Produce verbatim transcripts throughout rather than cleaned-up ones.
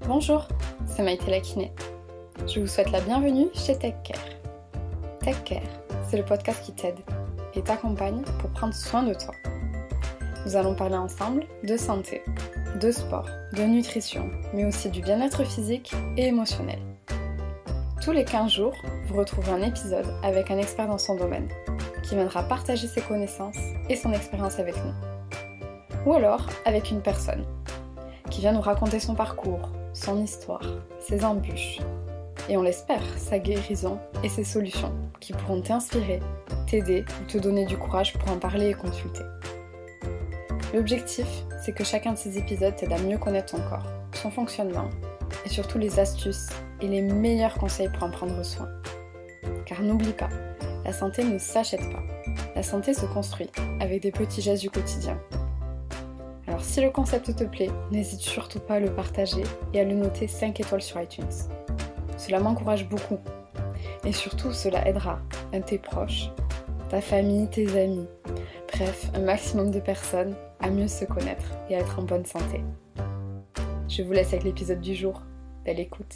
Bonjour, c'est Maïté la kiné. Je vous souhaite la bienvenue chez TechCare. TechCare, c'est le podcast qui t'aide et t'accompagne pour prendre soin de toi. Nous allons parler ensemble de santé, de sport, de nutrition, mais aussi du bien-être physique et émotionnel. Tous les quinze jours, vous retrouvez un épisode avec un expert dans son domaine, qui viendra partager ses connaissances et son expérience avec nous. Ou alors avec une personne, qui vient nous raconter son parcours, son histoire, ses embûches, et on l'espère, sa guérison et ses solutions, qui pourront t'inspirer, t'aider ou te donner du courage pour en parler et consulter. L'objectif, c'est que chacun de ces épisodes t'aide à mieux connaître ton corps, son fonctionnement, et surtout les astuces et les meilleurs conseils pour en prendre soin. Car n'oublie pas, la santé ne s'achète pas. La santé se construit avec des petits gestes du quotidien. Alors si le concept te plaît, n'hésite surtout pas à le partager et à le noter cinq étoiles sur iTunes. Cela m'encourage beaucoup. Et surtout, cela aidera un de tes proches, ta famille, tes amis, bref, un maximum de personnes à mieux se connaître et à être en bonne santé. Je vous laisse avec l'épisode du jour. Belle écoute.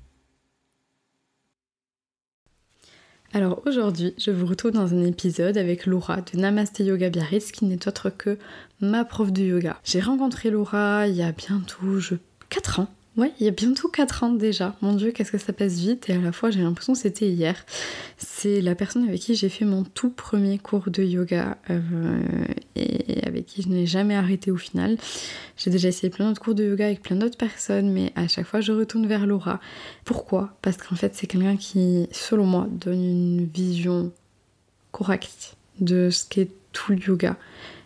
Alors aujourd'hui, je vous retrouve dans un épisode avec Laura de Namaste Yoga Biarritz, qui n'est autre que ma prof de yoga. J'ai rencontré Laura il y a bientôt je... quatre ans. Ouais, il y a bientôt quatre ans déjà. Mon Dieu, qu'est-ce que ça passe vite, et à la fois j'ai l'impression que c'était hier. C'est la personne avec qui j'ai fait mon tout premier cours de yoga euh, et avec qui je n'ai jamais arrêté au final. J'ai déjà essayé plein d'autres cours de yoga avec plein d'autres personnes, mais à chaque fois je retourne vers Laura. Pourquoi ? Parce qu'en fait c'est quelqu'un qui, selon moi, donne une vision correcte de ce qu'est tout le yoga.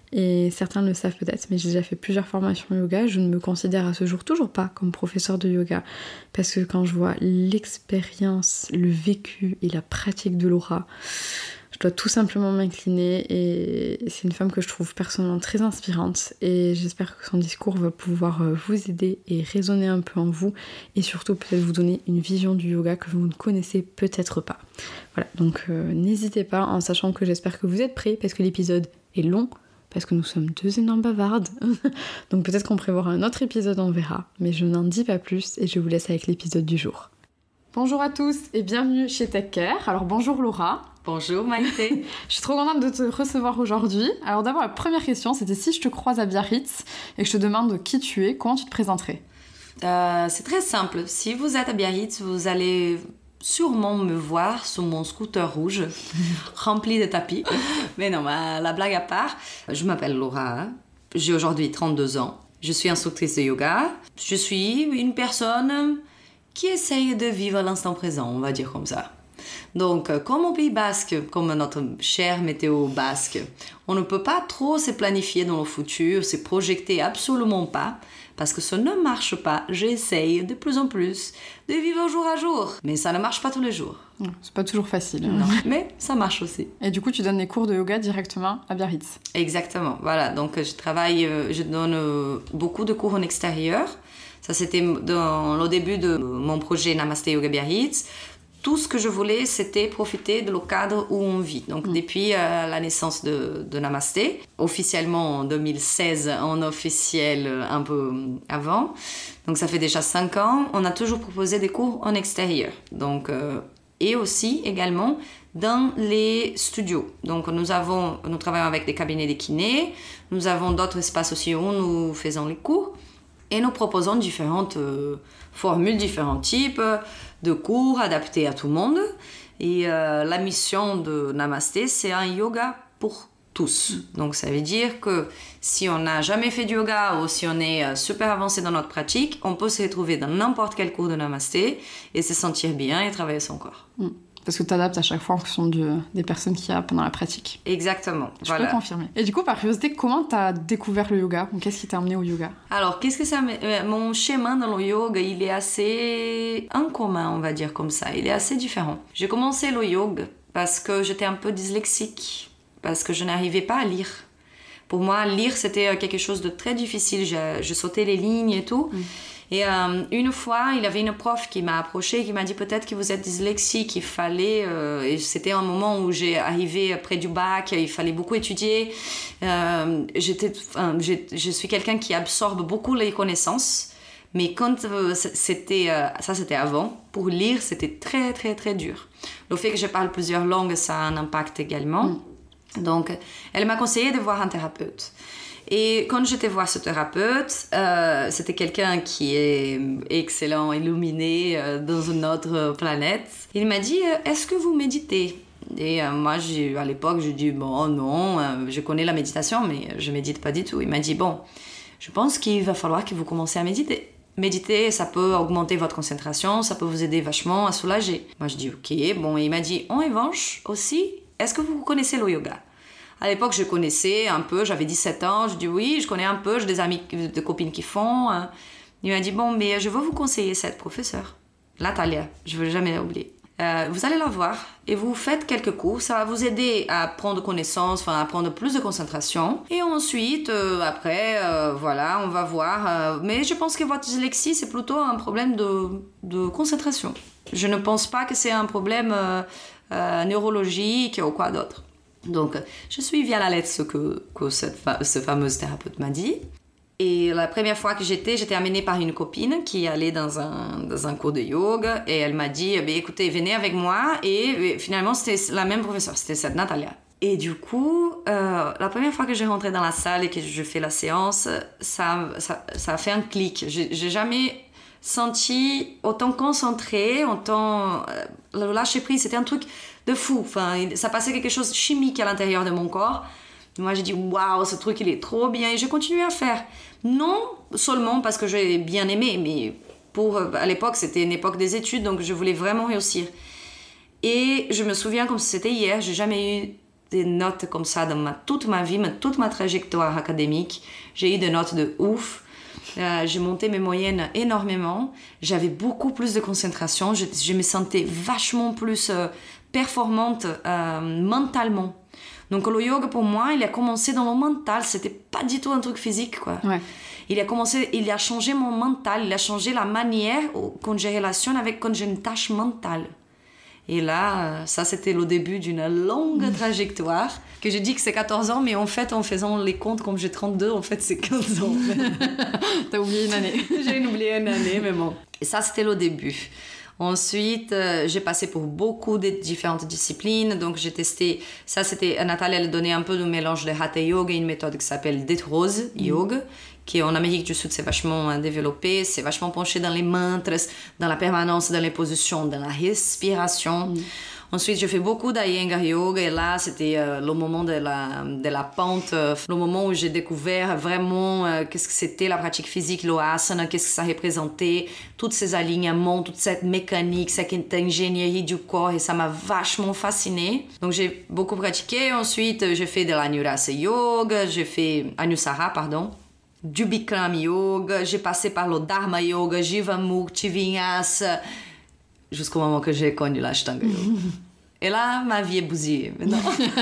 Et certains le savent peut-être, mais j'ai déjà fait plusieurs formations yoga. Je ne me considère à ce jour toujours pas comme professeur de yoga, parce que quand je vois l'expérience, le vécu et la pratique de Laura, je dois tout simplement m'incliner, et c'est une femme que je trouve personnellement très inspirante, et j'espère que son discours va pouvoir vous aider et résonner un peu en vous, et surtout peut-être vous donner une vision du yoga que vous ne connaissez peut-être pas. Voilà, donc euh, n'hésitez pas, en sachant que j'espère que vous êtes prêts, parce que l'épisode est long, parce que nous sommes deux énormes bavardes. Donc peut-être qu'on prévoira un autre épisode, on verra. Mais je n'en dis pas plus et je vous laisse avec l'épisode du jour. Bonjour à tous et bienvenue chez TechCare. Alors bonjour Laura. Bonjour Maïté. Je suis trop contente de te recevoir aujourd'hui. Alors d'abord, la première question, c'était si je te croise à Biarritz et que je te demande qui tu es, comment tu te présenterais ? euh, C'est très simple. Si vous êtes à Biarritz, vous allez sûrement me voir sur mon scooter rouge rempli de tapis. Mais non, bah, la blague à part, je m'appelle Laura, j'ai aujourd'hui trente-deux ans, je suis instructrice de yoga, je suis une personne qui essaye de vivre l'instant présent, on va dire comme ça. Donc, comme au Pays Basque, comme notre chère météo basque, on ne peut pas trop se planifier dans le futur, se projeter absolument pas, parce que ça ne marche pas. J'essaye de plus en plus de vivre jour à jour, mais ça ne marche pas tous les jours. C'est pas toujours facile. Non, mais ça marche aussi. Et du coup, tu donnes des cours de yoga directement à Biarritz ? Exactement, voilà. Donc, je travaille, je donne beaucoup de cours en extérieur. Ça, c'était dans le début de mon projet Namaste Yoga Biarritz. Tout ce que je voulais, c'était profiter de le cadre où on vit. Donc, mmh. depuis euh, la naissance de, de Namasté, officiellement en deux mille seize, en officiel un peu avant. Donc, ça fait déjà cinq ans. On a toujours proposé des cours en extérieur. Donc, euh, et aussi, également, dans les studios. Donc, nous, avons, nous travaillons avec des cabinets de kinés. Nous avons d'autres espaces aussi où nous faisons les cours. Et nous proposons différentes euh, formules, différents types de cours adaptés à tout le monde. Et euh, la mission de Namasté, c'est un yoga pour tous. Donc ça veut dire que si on n'a jamais fait du yoga ou si on est super avancé dans notre pratique, on peut se retrouver dans n'importe quel cours de Namasté et se sentir bien et travailler son corps. Mmh. Parce que tu adaptes à chaque fois en fonction de, des personnes qu'il y a pendant la pratique. Exactement. Je voilà. peux confirmer. Et du coup, par curiosité, comment tu as découvert le yoga ? Qu'est-ce qui t'a amené au yoga ? Alors, qu'est-ce que ça... Mon chemin dans le yoga, il est assez incommun, on va dire comme ça. Il est assez différent. J'ai commencé le yoga parce que j'étais un peu dyslexique, parce que je n'arrivais pas à lire. Pour moi, lire, c'était quelque chose de très difficile. Je, je sautais les lignes et tout. Mm. Et euh, une fois, il y avait une prof qui m'a approchée, qui m'a dit peut-être que vous êtes dyslexique, il fallait... Euh, et c'était un moment où j'ai arrivé près du bac, il fallait beaucoup étudier. Euh, j'étais, enfin, je suis quelqu'un qui absorbe beaucoup les connaissances, Mais quand euh, c'était, euh, ça c'était avant, pour lire, c'était très, très, très dur. Le fait que je parle plusieurs langues, ça a un impact également. Mm. Donc, elle m'a conseillé de voir un thérapeute. Et quand j'étais voir ce thérapeute, euh, c'était quelqu'un qui est excellent, illuminé euh, dans une autre planète. Il m'a dit, est-ce que vous méditez ? Et euh, moi, j'ai, à l'époque, j'ai dit, bon, non, euh, je connais la méditation, mais je médite pas du tout. Il m'a dit, bon, je pense qu'il va falloir que vous commenciez à méditer. Méditer, ça peut augmenter votre concentration, ça peut vous aider vachement à soulager. Moi, je dis, ok, bon, et il m'a dit, en revanche, aussi, est-ce que vous connaissez le yoga ? À l'époque, je connaissais un peu, j'avais dix-sept ans, je dis oui, je connais un peu, j'ai des amis, des copines qui font. Il m'a dit, bon, mais je veux vous conseiller cette professeure, Natalia, je ne veux jamais l'oublier. Euh, vous allez la voir et vous faites quelques cours, ça va vous aider à prendre connaissance, enfin à prendre plus de concentration. Et ensuite, euh, après, euh, voilà, on va voir. Euh, mais je pense que votre dyslexie, c'est plutôt un problème de, de concentration. Je ne pense pas que c'est un problème euh, euh, neurologique ou quoi d'autre. Donc, je suis à la lettre ce que, que cette fa- ce fameux thérapeute m'a dit. Et la première fois que j'étais, j'étais amenée par une copine qui allait dans un, dans un cours de yoga. Et elle m'a dit, eh écoutez, venez avec moi. Et, et finalement, c'était la même professeure, c'était cette Natalia. Et du coup, euh, la première fois que j'ai rentré dans la salle et que je fais la séance, ça, ça, ça a fait un clic. J'ai, j'ai jamais senti autant concentré, autant... Euh, le lâcher-prise, c'était un truc de fou. Enfin, ça passait quelque chose de chimique à l'intérieur de mon corps. Moi, j'ai dit, waouh, ce truc, il est trop bien. Et j'ai continué à faire. Non seulement parce que j'ai bien aimé, mais pour, à l'époque, c'était une époque des études, donc je voulais vraiment réussir. Et je me souviens comme si c'était hier, j'ai jamais eu des notes comme ça dans ma, toute ma vie, ma, toute ma trajectoire académique. J'ai eu des notes de ouf. Euh, j'ai monté mes moyennes énormément. J'avais beaucoup plus de concentration. Je, je me sentais vachement plus euh, performante euh, mentalement. Donc le yoga pour moi, il a commencé dans le mental. C'était pas du tout un truc physique, quoi. Ouais. Il a commencé, il a changé mon mental. Il a changé la manière quand je relationne avec, quand j'ai une tâche mentale. Et là, ça c'était le début d'une longue trajectoire, que je dis que c'est quatorze ans, mais en fait, en faisant les comptes, comme j'ai trente-deux, en fait, c'est quinze ans. T'as oublié une année. J'ai oublié une année, mais bon. Et ça, c'était le début. Ensuite, euh, j'ai passé pour beaucoup de différentes disciplines. Donc, j'ai testé... Ça, c'était... Nathalie, elle donnait un peu de mélange de Hatha Yoga et une méthode qui s'appelle Det Rose Yoga, mm. qui en Amérique du Sud, c'est vachement développé. C'est vachement penché dans les mantras, dans la permanence, dans les positions, dans la respiration. Mm. Ensuite, j'ai fait beaucoup d'Iyengar Yoga. Et là, c'était euh, le moment de la, de la pente. Euh, le moment où j'ai découvert vraiment euh, qu'est-ce que c'était la pratique physique, le asana, qu'est-ce que ça représentait, tous ces alignements, toute cette mécanique, cette ingénierie du corps. Et ça m'a vachement fascinée. Donc, j'ai beaucoup pratiqué. Ensuite, j'ai fait de l'Anurasa Yoga. J'ai fait Anusara, pardon. Du Bikram Yoga. J'ai passé par le Dharma Yoga, Jivamukti, Vinyasa, jusqu'au moment que j'ai connu l'Ashtanga Yoga. Et là, ma vie est bousillée. Mais non.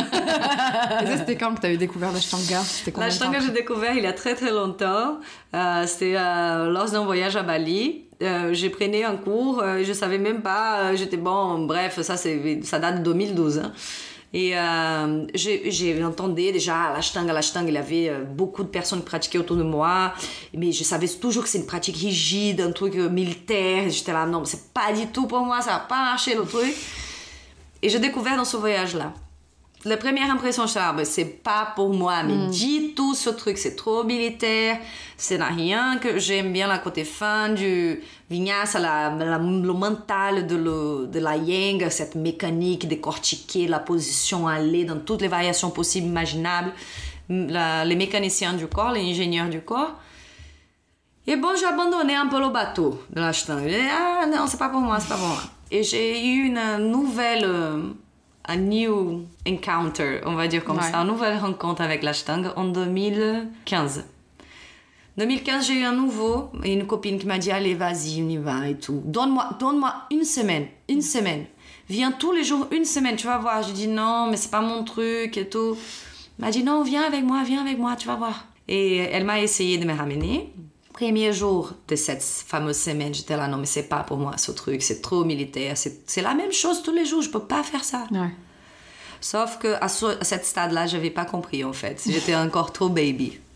Et ça, c'était quand que tu avais découvert l'Ashtanga? L'Ashtanga, j'ai découvert il y a très très longtemps. Euh, c'était euh, lors d'un voyage à Bali. Euh, j'ai pris un cours, euh, je savais même pas, euh, j'étais bon, bref, ça, c'est, ça date de deux mille douze. Hein. Et euh, j'ai, j'ai entendu déjà l'Ashtanga, l'Ashtanga, il y avait euh, beaucoup de personnes qui pratiquaient autour de moi, mais je savais toujours que c'est une pratique rigide, un truc euh, militaire. J'étais là, non, c'est pas du tout pour moi, ça va pas marcher le truc. Et j'ai découvert dans ce voyage-là. La première impression, je suis là, c'est pas pour moi, mais mm. dis tout ce truc, c'est trop militaire, c'est rien que j'aime bien la côté fin du vinyasa, la, la, le mental de, le, de la yang, cette mécanique décortiquer la position, aller dans toutes les variations possibles, imaginables, la, les mécaniciens du corps, les ingénieurs du corps. Et bon, j'ai abandonné un peu le bateau de l'Ashtanga. Ah non, c'est pas pour moi, c'est pas pour moi. Et j'ai eu une nouvelle... un new encounter, on va dire comme ouais. ça, une nouvelle rencontre avec l'Ashtanga en deux mille quinze. deux mille quinze, j'ai eu un nouveau, et une copine qui m'a dit, allez, vas-y, on y va et tout. Donne-moi, donne-moi une semaine, une semaine. Viens tous les jours, une semaine, tu vas voir. J'ai dit, non, mais c'est pas mon truc et tout. Elle m'a dit, non, viens avec moi, viens avec moi, tu vas voir. Et elle m'a essayé de me ramener. Premier jour de cette fameuse semaine, j'étais là, non, mais c'est pas pour moi ce truc, c'est trop militaire, c'est, c'est la même chose tous les jours, je peux pas faire ça. Ouais. Sauf qu'à ce, à cette stade-là, j'avais pas compris en fait, j'étais encore trop baby.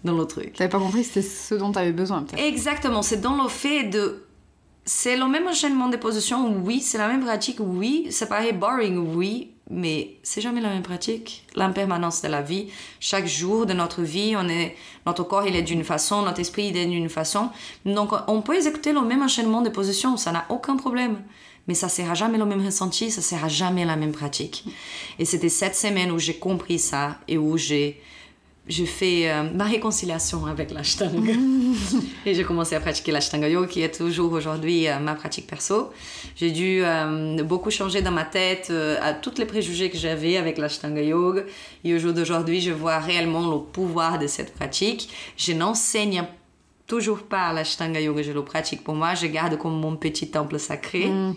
dans le truc. T'avais pas compris que c'était ce dont t'avais besoin, peut-être. Exactement, c'est dans le fait de... C'est le même enchaînement des positions, oui, c'est la même pratique, oui, ça paraît boring, oui, mais c'est jamais la même pratique. L'impermanence de la vie, chaque jour de notre vie, on est, notre corps il est d'une façon, notre esprit il est d'une façon. Donc on peut exécuter le même enchaînement de positions, ça n'a aucun problème. Mais ça ne sera jamais le même ressenti, ça ne sera jamais la même pratique. Et c'était cette semaine où j'ai compris ça et où j'ai, j'ai fait euh, ma réconciliation avec l'Ashtanga. Et j'ai commencé à pratiquer l'Ashtanga Yoga, qui est toujours aujourd'hui euh, ma pratique perso. J'ai dû euh, beaucoup changer dans ma tête euh, à tous les préjugés que j'avais avec l'Ashtanga Yoga. Et au jour d'aujourd'hui, je vois réellement le pouvoir de cette pratique. Je n'enseigne toujours pas l'Ashtanga Yoga, je le pratique pour moi. Je garde comme mon petit temple sacré. Mm.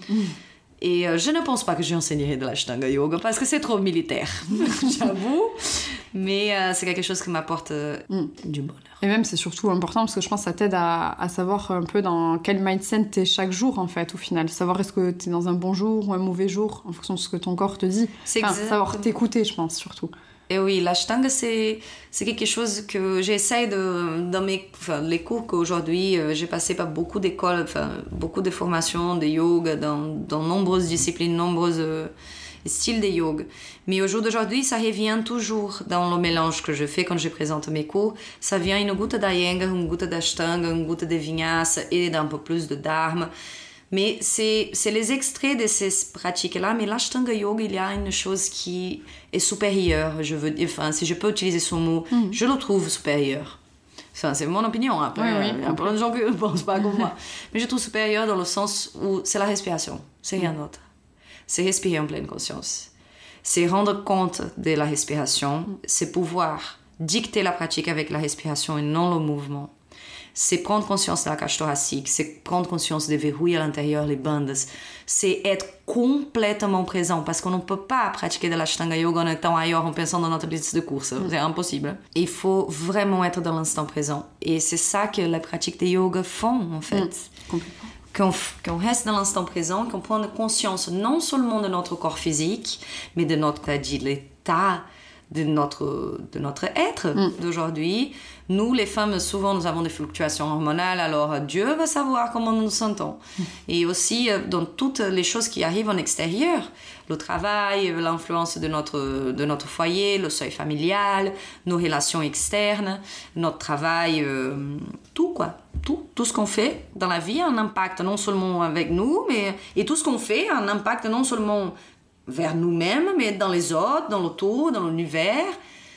Et euh, je ne pense pas que j'enseignerai de l'Ashtanga Yoga parce que c'est trop militaire, j'avoue. Mais euh, c'est quelque chose qui m'apporte euh, mm. du bonheur. Et même, c'est surtout important parce que je pense que ça t'aide à, à savoir un peu dans quel mindset t'es chaque jour, en fait, au final. Savoir est-ce que t'es dans un bon jour ou un mauvais jour, en fonction de ce que ton corps te dit. C'est enfin, exactement. Savoir t'écouter, je pense, surtout. Et oui, l'Ashtanga, c'est, c'est quelque chose que j'essaye de... Dans mes, enfin, les cours qu'aujourd'hui, euh, j'ai passé par beaucoup d'écoles, enfin, beaucoup de formations de yoga, dans, dans nombreuses disciplines, nombreux euh, styles de yoga. Mais au jour d'aujourd'hui, ça revient toujours dans le mélange que je fais quand je présente mes cours. Ça vient une goutte d'Iyengar, une goutte d'Ashtanga, une goutte de Vinyasa et d'un peu plus de Dharma. Mais c'est, c'est les extraits de ces pratiques-là. Mais l'Ashtanga Yoga, il y a une chose qui est supérieure. Je veux dire, enfin, si je peux utiliser ce mot, mm. je le trouve supérieur. Enfin, c'est mon opinion. Après, oui, oui, il y a plein de gens qui ne pensent pas comme moi. Mais je trouve supérieur dans le sens où c'est la respiration. C'est rien d'autre. C'est respirer en pleine conscience. C'est rendre compte de la respiration. Mm. C'est pouvoir dicter la pratique avec la respiration et non le mouvement. C'est prendre conscience de la cage thoracique, c'est prendre conscience des verrouilles à l'intérieur, les bandes. C'est être complètement présent parce qu'on ne peut pas pratiquer de l'Ashtanga Yoga en étant ailleurs, en pensant dans notre liste de courses. Mm. C'est impossible. Il faut vraiment être dans l'instant présent. Et c'est ça que les pratiques de yoga font, en fait. Mm. Complètement. Qu'on, qu'on reste dans l'instant présent, qu'on prenne conscience non seulement de notre corps physique, mais de notre, de l'état de notre, de notre être mm. d'aujourd'hui. Nous, les femmes, souvent, nous avons des fluctuations hormonales, alors Dieu va savoir comment nous nous sentons. Mm. Et aussi, dans toutes les choses qui arrivent en extérieur, le travail, l'influence de notre, de notre foyer, le seuil familial, nos relations externes, notre travail, euh, tout quoi. Tout, tout ce qu'on fait dans la vie a un impact non seulement avec nous, mais, et tout ce qu'on fait a un impact non seulement vers nous-mêmes, mais dans les autres, dans l'autour, dans l'univers.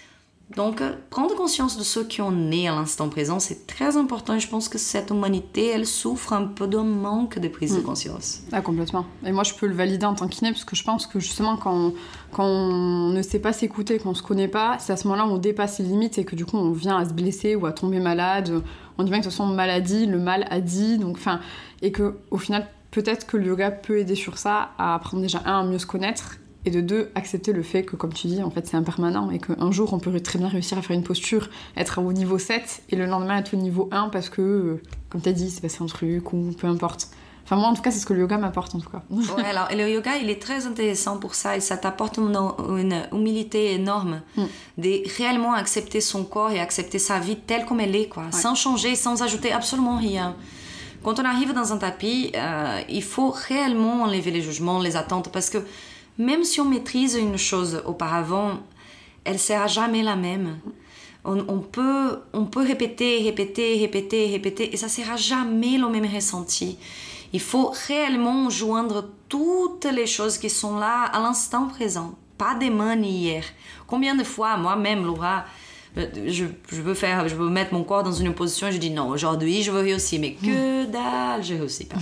Donc, euh, prendre conscience de ce qu'on est à l'instant présent, c'est très important. Et je pense que cette humanité, elle souffre un peu d'un manque de prise mmh. de conscience. Ah, complètement. Et moi, je peux le valider en tant qu'iné, parce que je pense que justement, quand on, quand on ne sait pas s'écouter, qu'on ne se connaît pas, c'est à ce moment-là où on dépasse les limites et que du coup, on vient à se blesser ou à tomber malade. On dit bien que de toute façon, maladie, le mal a dit. Donc, fin, et qu'au final, peut-être que le yoga peut aider sur ça, à apprendre déjà, un, à mieux se connaître, et de deux, accepter le fait que, comme tu dis, en fait, c'est impermanent, et qu'un jour, on peut très bien réussir à faire une posture, être au niveau sept, et le lendemain, être au niveau un, parce que, euh, comme tu as dit, c'est passé un truc, ou peu importe. Enfin, moi, en tout cas, c'est ce que le yoga m'apporte, en tout cas. Ouais, alors, et le yoga, il est très intéressant pour ça, et ça t'apporte une, une humilité énorme, mm. de réellement accepter son corps et accepter sa vie telle comme elle est, quoi, ouais. sans changer, sans ajouter absolument rien. Quand on arrive dans un tapis, euh, il faut réellement enlever les jugements, les attentes, parce que même si on maîtrise une chose auparavant, elle ne sera jamais la même. On, on, peut, on peut répéter, répéter, répéter, répéter, et ça ne sera jamais le même ressenti. Il faut réellement joindre toutes les choses qui sont là à l'instant présent, pas demain ni hier. Combien de fois, moi-même, Laura, je, je, veux faire, je veux mettre mon corps dans une position et je dis non, aujourd'hui je veux réussir, mais que dalle, je ne réussis pas.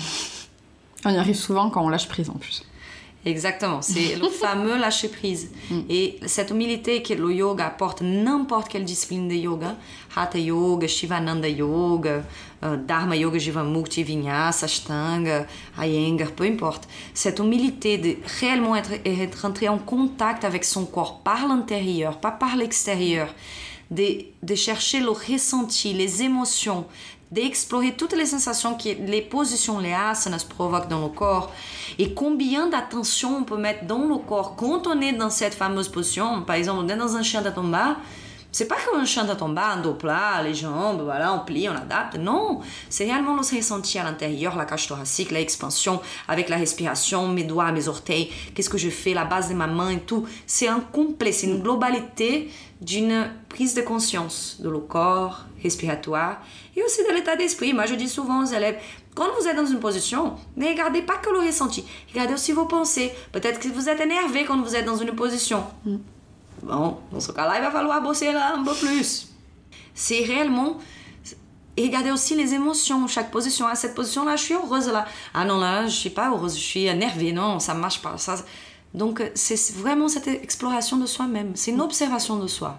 On y arrive souvent quand on lâche prise en plus. Exactement, c'est le fameux lâcher prise. Mm. Et cette humilité que le yoga apporte, n'importe quelle discipline de yoga, Hatha Yoga, Shivananda Yoga, uh, Dharma Yoga, Jivamukti, Vinyasa, Ashtanga, Iyengar, peu importe. Cette humilité de réellement être, être entré en contact avec son corps par l'intérieur, pas par l'extérieur, de, de chercher le ressenti, les émotions, d'explorer toutes les sensations que les positions, les asanas provoquent dans le corps et combien d'attention on peut mettre dans le corps quand on est dans cette fameuse position. Par exemple, on est dans un chien de tomba, C'est pas comme on chante à tomber, un dos plat, les jambes, voilà, on plie, on adapte. Non, c'est réellement le ressenti à l'intérieur, la cage thoracique, l'expansion, avec la respiration, mes doigts, mes orteils, qu'est-ce que je fais, la base de ma main et tout. C'est un complet, c'est une globalité d'une prise de conscience de le corps respiratoire et aussi de l'état d'esprit. Moi, je dis souvent aux élèves, quand vous êtes dans une position, ne regardez pas que le ressenti, regardez aussi vos pensées. Peut-être que vous êtes énervé quand vous êtes dans une position. Mm. Bon, dans ce cas-là, il va falloir bosser là un peu plus. C'est réellement... Et regardez aussi les émotions, chaque position. À cette position-là, je suis heureuse là. Ah non, là, je suis pas heureuse, je suis énervée. Non, ça marche pas. Ça... Donc, c'est vraiment cette exploration de soi-même. C'est une observation de soi.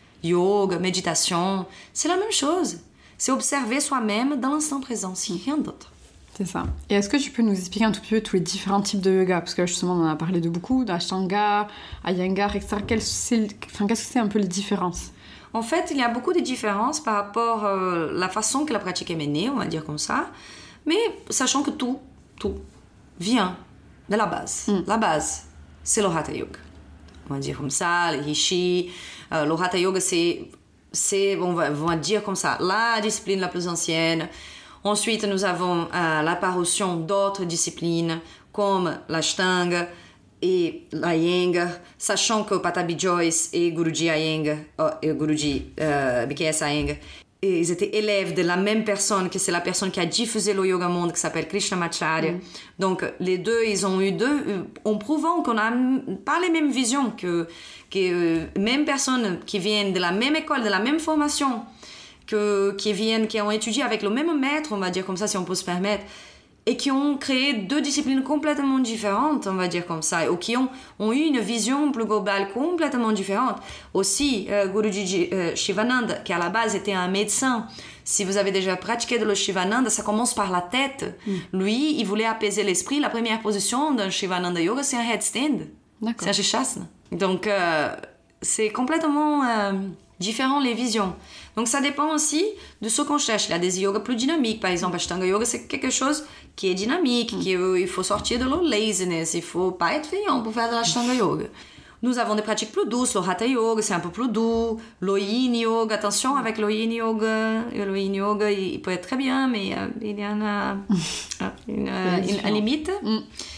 Yoga, méditation, c'est la même chose. C'est observer soi-même dans l'instant présent, si rien d'autre. C'est ça. Et est-ce que tu peux nous expliquer un tout petit peu tous les différents types de yoga? Parce que justement, on en a parlé de beaucoup, d'Ashtanga, Iyengar, et cetera. Quelles c'est, enfin, qu'est-ce que c'est un peu les différences? En fait, il y a beaucoup de différences par rapport à la façon que la pratique est menée, on va dire comme ça. Mais sachant que tout, tout vient de la base. Mm. La base, c'est le Hatha Yoga. On va dire comme ça, le Rishi. Euh, le Hatha Yoga, c'est, c'est on, va, on va dire comme ça, la discipline la plus ancienne. Ensuite, nous avons euh, l'apparition d'autres disciplines comme l'Ashtanga et l'Iyengar, sachant que Patabi Joyce et Guruji Iyengar, oh, et Guruji euh, B K S Iyengar, ils étaient élèves de la même personne, que c'est la personne qui a diffusé le yoga monde, qui s'appelle Krishnamacharya. Mm. Donc, les deux, ils ont eu deux, en prouvant qu'on n'a pas les mêmes visions, que, que euh, même personnes qui viennent de la même école, de la même formation, que, qui viennent, qui ont étudié avec le même maître, on va dire comme ça, si on peut se permettre, et qui ont créé deux disciplines complètement différentes, on va dire comme ça, ou qui ont, ont eu une vision plus globale complètement différente. Aussi, euh, Guruji euh, Shivananda, qui à la base était un médecin, si vous avez déjà pratiqué de le Shivananda, ça commence par la tête. Mm. Lui, il voulait apaiser l'esprit. La première position d'un Shivananda Yoga, c'est un headstand. D'accord. C'est un Shirshasana. Donc, euh, c'est complètement euh, différent les visions. Donc ça dépend aussi de ce qu'on cherche. Il y a des yogas plus dynamiques. Par exemple, Ashtanga Yoga, c'est quelque chose qui est dynamique, mm. qui, euh, il faut sortir de la laziness, il ne faut pas être feignant pour faire de l'Ashtanga Yoga. Nous avons des pratiques plus douces. Le Hatha Yoga, c'est un peu plus doux. Le Yin Yoga, attention avec le Yin Yoga. Le Yin Yoga, il peut être très bien, mais euh, il y en a une, euh, une, une limite. Mm.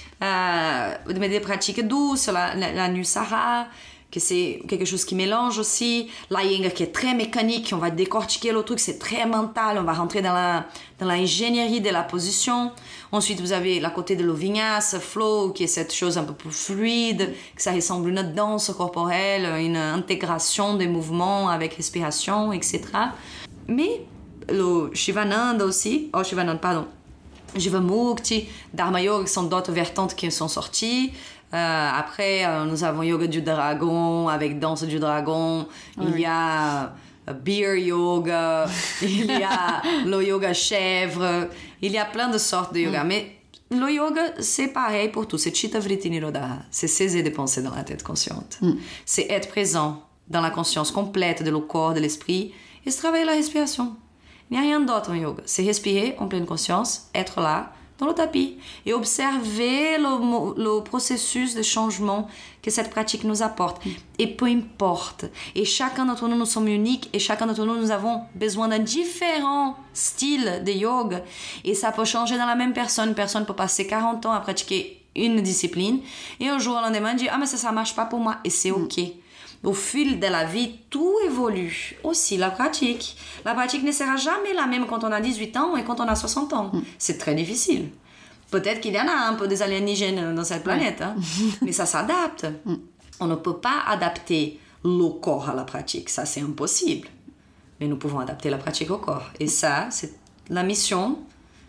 Euh, mais des pratiques douces, la, la, la Nusara, que c'est quelque chose qui mélange aussi. L'Iyengar qui est très mécanique, on va décortiquer le truc, c'est très mental, on va rentrer dans la dans l'ingénierie de la position. Ensuite, vous avez la côté de le Vinyasa, flow, qui est cette chose un peu plus fluide, que ça ressemble à une danse corporelle, une intégration des mouvements avec respiration, et cetera. Mais le Shivananda aussi, oh Shivananda, pardon, Jivamukti, Dharma Yoga, qui sont d'autres vertantes qui sont sorties. Euh, après, euh, nous avons Yoga du Dragon, avec Danse du Dragon. Oui. Il y a euh, Beer Yoga, il y a le Yoga Chèvre. Il y a plein de sortes de yoga. Mm. Mais le yoga, c'est pareil pour tout. C'est Chitta Vritti Nirodha. C'est cesser de penser dans la tête consciente. Mm. C'est être présent dans la conscience complète de le corps, de l'esprit, et se travailler la respiration. Il n'y a rien d'autre en yoga. C'est respirer en pleine conscience, être là, dans le tapis, et observer le, le processus de changement que cette pratique nous apporte. Mm. Et peu importe. Et chacun d'entre nous, nous sommes uniques, et chacun d'entre nous, nous avons besoin d'un différent style de yoga. Et ça peut changer dans la même personne. Une personne peut passer quarante ans à pratiquer une discipline, et un jour, au lendemain, dire « Ah, mais ça, ça marche pas pour moi. » Et c'est OK. Mm. Au fil de la vie, tout évolue. Aussi la pratique. La pratique ne sera jamais la même quand on a dix-huit ans et quand on a soixante ans. Mm. C'est très difficile. Peut-être qu'il y en a un peu des alienígenes dans cette planète, hein. Mais ça s'adapte. Mm. On ne peut pas adapter le corps à la pratique. Ça, c'est impossible. Mais nous pouvons adapter la pratique au corps. Et ça, c'est la mission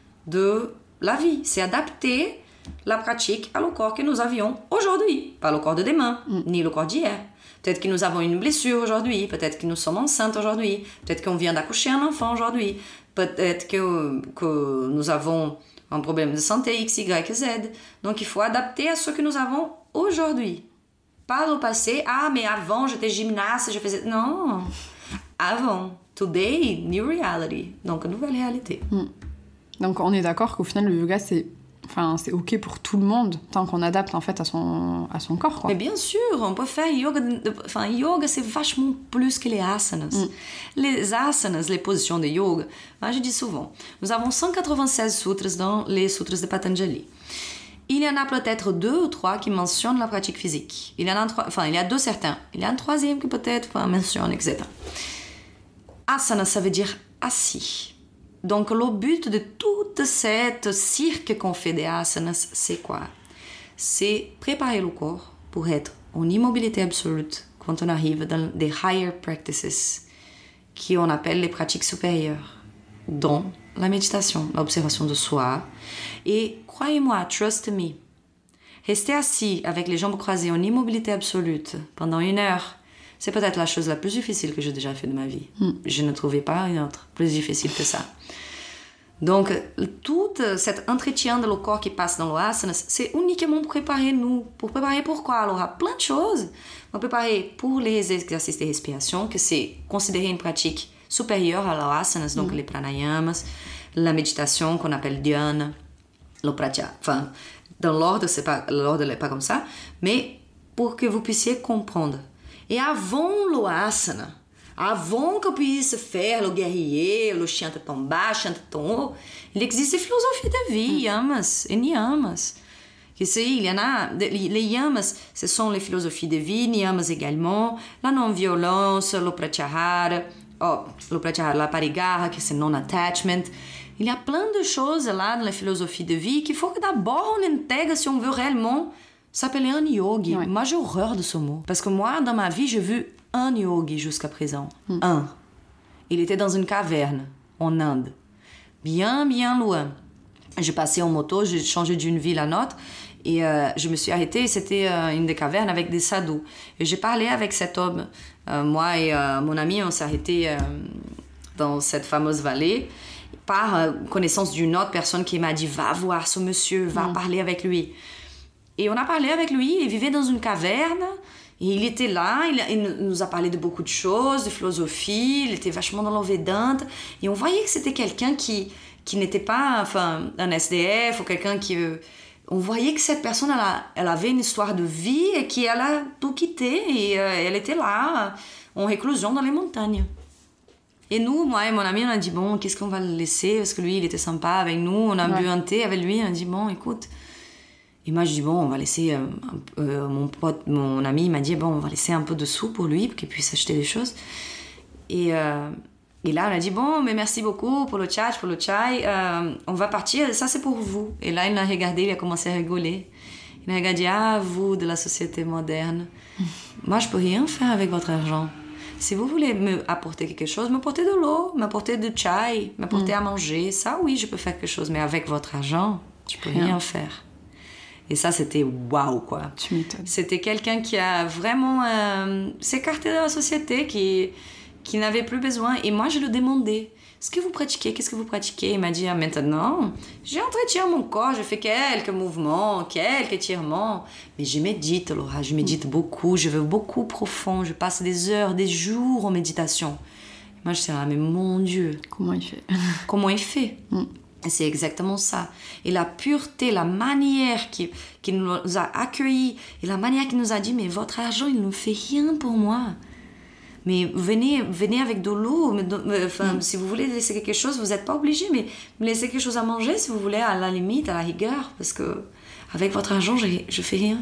de la vie. C'est adapter la pratique à le corps que nous avions aujourd'hui. Pas le corps de demain, mm. ni le corps d'hier. Peut-être que nous avons une blessure aujourd'hui, peut-être que nous sommes enceintes aujourd'hui, peut-être qu'on vient d'accoucher un enfant aujourd'hui, peut-être que, que nous avons un problème de santé X, Y, Z. Donc il faut adapter à ce que nous avons aujourd'hui. Pas le passé, ah mais avant j'étais gymnaste, je faisais... Non, avant, today, new reality. Donc nouvelle réalité. Hmm. Donc on est d'accord qu'au final le yoga c'est Enfin, c'est ok pour tout le monde, tant qu'on adapte en fait à son, à son corps, quoi. Mais bien sûr, on peut faire yoga... Enfin, yoga, c'est vachement plus que les asanas. Mm. Les asanas, les positions de yoga, moi je dis souvent, nous avons cent quatre-vingt-seize sutras dans les sutras de Patanjali. Il y en a peut-être deux ou trois qui mentionnent la pratique physique. Il y en a, trois... enfin, il y a deux certains. Il y a un troisième qui peut-être enfin, mentionne, et cetera. Asana, ça veut dire assis. Donc, le but de toute cette cirque qu'on fait des asanas, c'est quoi? C'est préparer le corps pour être en immobilité absolue quand on arrive dans des higher practices, qu'on appelle les pratiques supérieures, dont la méditation, l'observation de soi. Et croyez-moi, trust me, rester assis avec les jambes croisées en immobilité absolue pendant une heure, c'est peut-être la chose la plus difficile que j'ai déjà fait de ma vie. Mm. Je ne trouvais pas une autre plus difficile que ça. Donc, tout cet entretien de le corps qui passe dans l'asana, c'est uniquement pour préparer nous. Pour préparer pourquoi? Alors, il y a plein de choses. On peut préparer pour les exercices de respiration, que c'est considéré une pratique supérieure à l'asana, donc mm. les pranayamas, la méditation qu'on appelle dhyana, le pratyahara. Enfin, dans l'ordre, c'est pas, l'ordre n'est pas comme ça, mais pour que vous puissiez comprendre. Et avant l'asana, avant qu'on puisse faire le guerrier, le chante tão bas, chante tão haut, il existe des philosophies de vie, yamas et niyamas. Il y en a, les yamas, ce sont les philosophies de vie, niyamas également, la non-violence, le pratyahara, oh, le pratyahara, la parigraha, que c'est non-attachment. Il y a plein de choses là dans la philosophie de vie qu'il faut que d'abord on intègre si on veut réellement s'appeler un yogi. Ouais. Moi, j'ai horreur de ce mot. Parce que moi, dans ma vie, j'ai vu un yogi jusqu'à présent. Mm. Un. Il était dans une caverne, en Inde. Bien, bien loin. J'ai passé en moto, j'ai changé d'une ville à l'autre. Et euh, je me suis arrêtée, c'était euh, une des cavernes avec des sadhus. Et j'ai parlé avec cet homme. Euh, moi et euh, mon ami, on s'est arrêtés euh, dans cette fameuse vallée par euh, connaissance d'une autre personne qui m'a dit « Va voir ce monsieur, va mm. parler avec lui ». Et on a parlé avec lui, il vivait dans une caverne, et il était là, il, il nous a parlé de beaucoup de choses, de philosophie, il était vachement dans le Vedanta, et on voyait que c'était quelqu'un qui, qui n'était pas enfin, un S D F, ou quelqu'un qui... Euh, on voyait que cette personne, elle, a, elle avait une histoire de vie, et qu'elle a tout quitté, et euh, elle était là, en réclusion dans les montagnes. Et nous, moi et mon ami, on a dit, bon, qu'est-ce qu'on va le laisser? Parce que lui, il était sympa avec nous, on a ouais. bu un thé avec lui, on a dit, bon, écoute... Et moi, je dis, bon, on va laisser... Euh, euh, mon pote, mon ami, il m'a dit, bon, on va laisser un peu de sous pour lui, pour qu'il puisse acheter des choses. Et, euh, et là, on a dit, bon, mais merci beaucoup pour le chat, pour le chai. Euh, on va partir, ça, c'est pour vous. Et là, il a regardé, il a commencé à rigoler. Il a regardé, ah, vous, de la société moderne. Moi, je peux rien faire avec votre argent. Si vous voulez me apporter quelque chose, m'apporter de l'eau, m'apporter du chai, m'apporter mm. à manger, ça, oui, je peux faire quelque chose. Mais avec votre argent, je peux rien, rien faire. Et ça, c'était waouh, quoi. Tu m'étonnes. C'était quelqu'un qui a vraiment euh, s'écarté de la société, qui, qui n'avait plus besoin. Et moi, je lui demandais, est-ce que vous pratiquez? Qu'est-ce que vous pratiquez? Il m'a dit, ah, maintenant, j'entretiens mon corps, je fais quelques mouvements, quelques étirements. Mais je médite, Laura, je médite mm. beaucoup, je vais beaucoup profond, je passe des heures, des jours en méditation. Et moi, je suis là, mais mon Dieu. Comment il fait? Comment il fait? mm. Et c'est exactement ça. Et la pureté, la manière qui, qui nous a accueillis, et la manière qui nous a dit, mais votre argent, il ne fait rien pour moi. Mais venez, venez avec de l'eau. Enfin, mm. si vous voulez laisser quelque chose, vous n'êtes pas obligé, mais laissez quelque chose à manger si vous voulez, à la limite, à la rigueur. Parce que avec votre argent, je ne fais rien.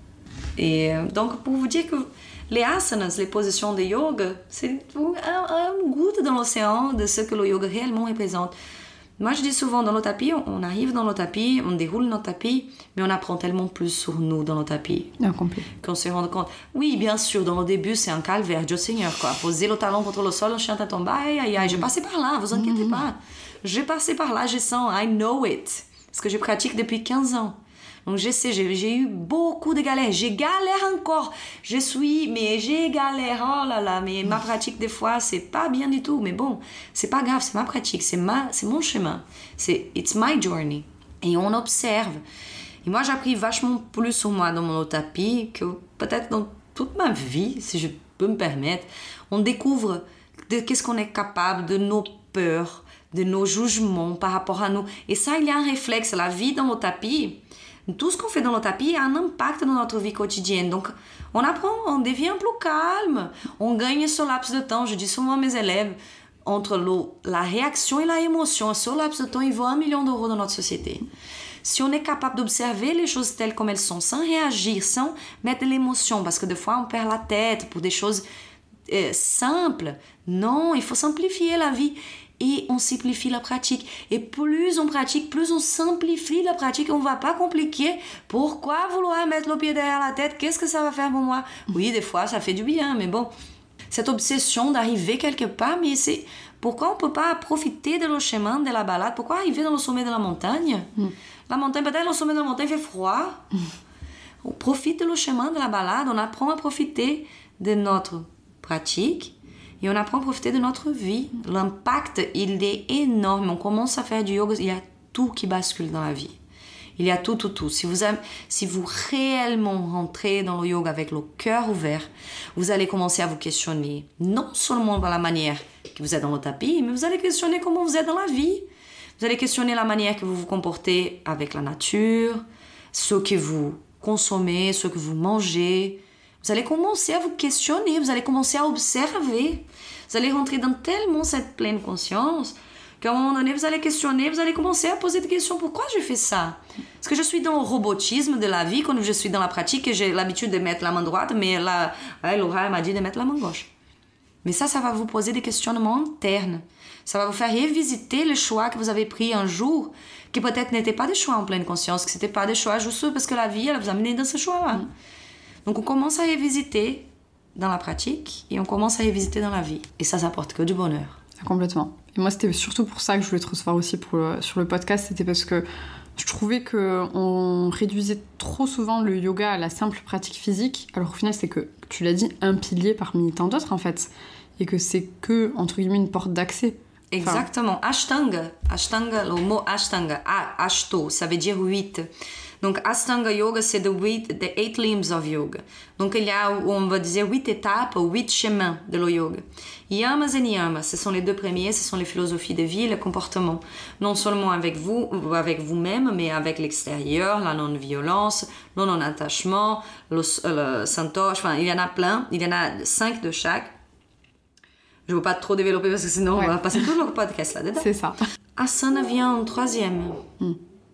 Et donc, pour vous dire que les asanas, les positions de yoga, c'est un, un goutte dans l'océan de ce que le yoga réellement représente. Moi, je dis souvent, dans le tapis, on arrive dans le tapis, on déroule notre tapis, mais on apprend tellement plus sur nous dans le tapis. Non, complet. Qu'on se rend compte. Oui, bien sûr, dans le début, c'est un calvaire, Dieu Seigneur, quoi. Poser le talon contre le sol, on chante à tomber, aïe, aïe, aïe. J'ai passé par là, vous inquiétez mm-hmm. pas. J'ai passé par là, je sens, I know it. Parce que je pratique depuis quinze ans. Donc, je sais, j'ai, j'ai eu beaucoup de galères. J'ai galère encore. Je suis, mais j'ai galère. Oh là là, mais ma pratique, des fois, c'est pas bien du tout. Mais bon, c'est pas grave, c'est ma pratique, c'est, ma, c'est mon chemin. C'est, it's my journey. Et on observe. Et moi, j'ai appris vachement plus sur moi dans mon tapis que peut-être dans toute ma vie, si je peux me permettre. On découvre de qu'est-ce qu'on est capable, de nos peurs, de nos jugements par rapport à nous. Et ça, il y a un réflexe. La vie dans le tapis, tout ce qu'on fait dans le tapis a un impact dans notre vie quotidienne. Donc, on apprend, on devient plus calme, on gagne ce laps de temps. Je dis souvent à mes élèves, entre le, la réaction et la émotion, ce laps de temps, il vaut un million d'euros dans notre société. Si on est capable d'observer les choses telles comme elles sont, sans réagir, sans mettre de l'émotion, parce que des fois on perd la tête pour des choses euh, simples. Non, il faut simplifier la vie et on simplifie la pratique. Et plus on pratique, plus on simplifie la pratique, on ne va pas compliquer. Pourquoi vouloir mettre le pied derrière la tête? Qu'est-ce que ça va faire pour moi? Oui, des fois ça fait du bien, mais bon, cette obsession d'arriver quelque part, mais c'est pourquoi on ne peut pas profiter de le chemin, de la balade? Pourquoi arriver dans le sommet de la montagne? Mm. La montagne, peut-être le sommet de la montagne fait froid. Mm. On profite du chemin, de la balade, on apprend à profiter de notre pratique et on apprend à profiter de notre vie. L'impact, il est énorme. On commence à faire du yoga, il y a tout qui bascule dans la vie. Il y a tout, tout, tout. Si vous, avez, si vous réellement rentrez dans le yoga avec le cœur ouvert, vous allez commencer à vous questionner, non seulement dans la manière que vous êtes dans le tapis, mais vous allez questionner comment vous êtes dans la vie. Vous allez questionner la manière que vous vous comportez avec la nature, ce que vous consommez, ce que vous mangez. Vous allez commencer à vous questionner, vous allez commencer à observer. Vous allez rentrer dans tellement cette pleine conscience qu'à un moment donné, vous allez questionner, vous allez commencer à poser des questions. Pourquoi je fais ça? Est-ce que je suis dans le robotisme de la vie quand je suis dans la pratique et j'ai l'habitude de mettre la main droite, mais là, Laura m'a dit de mettre la main gauche. Mais ça, ça va vous poser des questionnements internes. Ça va vous faire revisiter les choix que vous avez pris un jour, qui peut-être n'étaient pas des choix en pleine conscience, que ce n'étaient pas des choix juste parce que la vie, elle vous a mené dans ce choix-là. Mm. Donc on commence à revisiter dans la pratique et on commence à revisiter dans la vie. Et ça, ça apporte que du bonheur. Complètement. Et moi, c'était surtout pour ça que je voulais te recevoir aussi pour le, sur le podcast. C'était parce que je trouvais qu'on réduisait trop souvent le yoga à la simple pratique physique. Alors au final, c'est que, tu l'as dit, un pilier parmi tant d'autres, en fait. Et que c'est que, entre guillemets, une porte d'accès. Exactement. Ashtanga. Ashtanga, le mot Ashtanga, Ashto, ça veut dire huit. Donc, Ashtanga Yoga, c'est the, huit, the eight limbs of yoga. Donc, il y a, on va dire, huit étapes, huit chemins de le yoga. Yamas et niyamas, ce sont les deux premiers, ce sont les philosophies de vie et le comportement. Non seulement avec vous, avec vous-même, mais avec l'extérieur, la non-violence, le non-attachement, le, le santosh, enfin, il y en a plein. Il y en a cinq de chaque. Je ne veux pas trop développer parce que sinon ouais. on va passer tout le podcast là-dedans. C'est ça. Asana vient en troisième. Mm.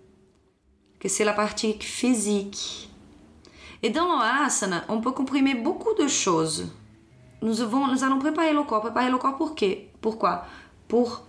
Que c'est la partie physique. Et dans l'asana, on peut comprimer beaucoup de choses. Nous, avons, nous allons préparer le corps. Préparer le corps pour quê? Pourquoi? Pour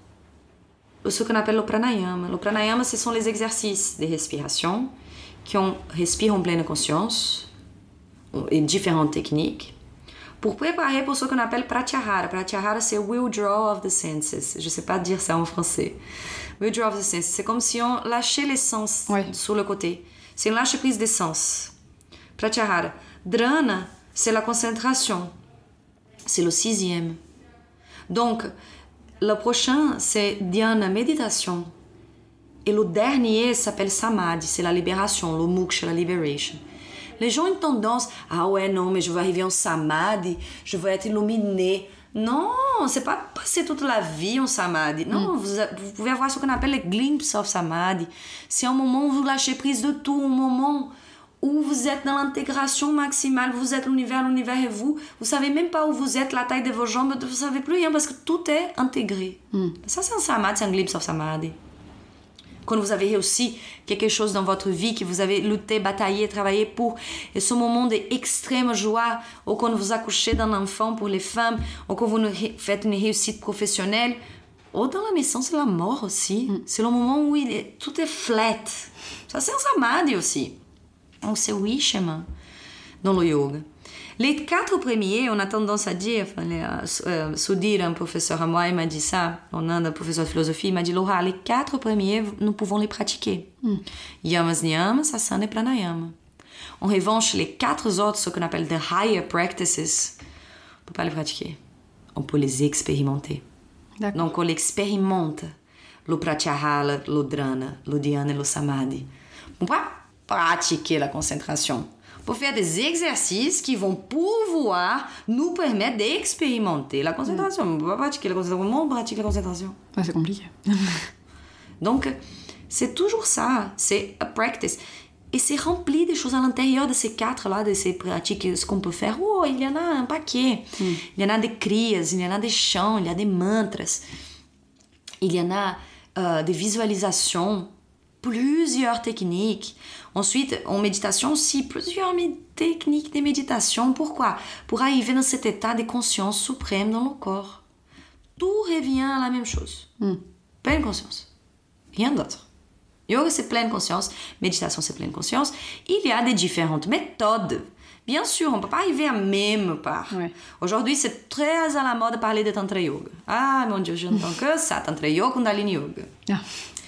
ce qu'on appelle le pranayama. Le pranayama, ce sont les exercices de respiration qui on respire en pleine conscience et différentes techniques. Pour préparer pour ce qu'on appelle pratyahara. Pratyahara, c'est withdrawal of the senses. Je ne sais pas dire ça en français. Withdrawal of the senses. C'est comme si on lâchait les sens ouais. sur le côté. C'est une lâche prise des sens. Pratyahara. Dhrana, c'est la concentration. C'est le sixième. Donc, le prochain, c'est dhyana, méditation. Et le dernier s'appelle samadhi, c'est la libération, le moksha, la liberation. Les gens ont tendance, ah ouais, non, mais je vais arriver en samadhi, je vais être illuminé. Non, c'est pas passer toute la vie en samadhi. Non, mm. vous, vous pouvez avoir ce qu'on appelle les glimpses of samadhi. C'est un moment où vous lâchez prise de tout, un moment où vous êtes dans l'intégration maximale, vous êtes l'univers, l'univers est vous. Vous savez même pas où vous êtes, la taille de vos jambes, vous savez plus rien parce que tout est intégré. Mm. Ça, c'est un samadhi, c'est un glimpse of samadhi. Quand vous avez réussi quelque chose dans votre vie, que vous avez lutté, bataillé, travaillé pour, et ce moment d'extrême joie, ou quand vous accouchez d'un enfant pour les femmes, ou quand vous faites une réussite professionnelle, ou dans la naissance et la mort aussi. Mm. C'est le moment où il est, tout est flat. Ça, c'est un samadhi aussi. Donc, c'est huit chemins dans le yoga. Les quatre premiers, on a tendance à dire, enfin, les, euh, Sudhir, un professeur à moi, il m'a dit ça, on a un professeur de philosophie, il m'a dit, Laura, les quatre premiers, nous pouvons les pratiquer. Mm. Yamas, niyamas, asana et pranayama. En revanche, les quatre autres, ce qu'on appelle the higher practices, on ne peut pas les pratiquer. On peut les expérimenter. D'accord. Donc, on l'expérimente, le pratyahara, le dhrana, le dhyana et le samadhi. On ne peut pas pratiquer la concentration. pour faire des exercices qui vont pouvoir nous permettre d'expérimenter la concentration. On ne peut pas pratiquer la concentration. Comment on pratique la concentration? Ouais, c'est compliqué. Donc, c'est toujours ça. C'est a practice. Et c'est rempli des choses à l'intérieur de ces quatre-là, de ces pratiques, ce qu'on peut faire. Oh, il y en a un paquet. Mm. Il y en a des kriyas, il y en a des chants, il y a des mantras. Il y en a euh, des visualisations, plusieurs techniques. Ensuite, en méditation aussi, plusieurs techniques de méditation. Pourquoi? Pour arriver dans cet état de conscience suprême dans le corps. Tout revient à la même chose. Mm. Pleine conscience. Rien d'autre. Yoga, c'est pleine conscience. Méditation, c'est pleine conscience. Il y a des différentes méthodes. Bien sûr, on ne peut pas arriver à même part. Ouais. Aujourd'hui, c'est très à la mode de parler de Tantra Yoga. Ah, mon Dieu, j'entends que ça. Tantra Yoga, Kundalini Yoga. Ah.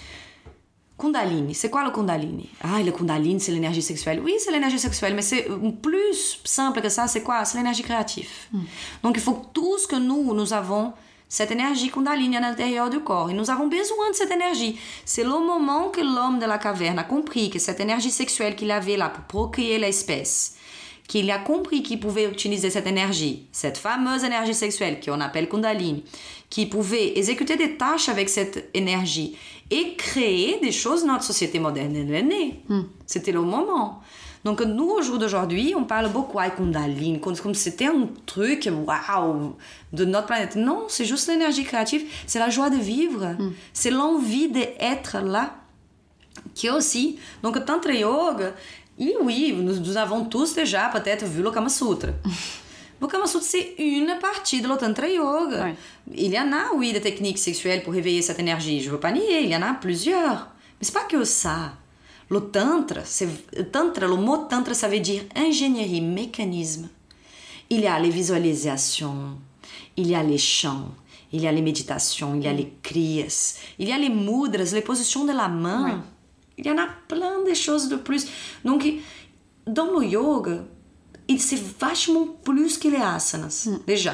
Kundalini, c'est quoi le Kundalini? Ah, le Kundalini, c'est l'énergie sexuelle. Oui, c'est l'énergie sexuelle, mais c'est plus simple que ça. C'est quoi? C'est l'énergie créative. Mm. Donc, il faut que tout ce que nous, nous avons, cette énergie Kundalini à l'intérieur du corps. Et nous avons besoin de cette énergie. C'est le moment que l'homme de la caverne a compris que cette énergie sexuelle qu'il avait là pour procréer l'espèce, qu'il a compris qu'il pouvait utiliser cette énergie, cette fameuse énergie sexuelle qu'on appelle Kundalini, qu'il pouvait exécuter des tâches avec cette énergie et créer des choses dans notre société moderne. Elle est née. Mm. C'était le moment. Donc nous, au jour d'aujourd'hui, on parle beaucoup de Kundalini, comme si c'était un truc, waouh, de notre planète. Non, c'est juste l'énergie créative, c'est la joie de vivre, mm. c'est l'envie d'être là, qui est aussi. Donc Tantra Yoga, et oui, nous, nous avons tous déjà peut-être vu le Kama Sutra. Le Kama Sutra, c'est une partie de le Tantra Yoga. Ouais. Il y en a, oui, des techniques sexuelles pour réveiller cette énergie, je ne veux pas nier, il y en a plusieurs. Mais ce n'est pas que ça. Le tantra, c'est, tantra, le mot tantra, ça veut dire ingénierie, mécanisme. Il y a les visualisations, il y a les chants, il y a les méditations, il y a les kriyas, il y a les mudras, les positions de la main. Oui. Il y en a plein de choses de plus. Donc, dans le yoga, c'est vachement plus que les asanas, mm. déjà.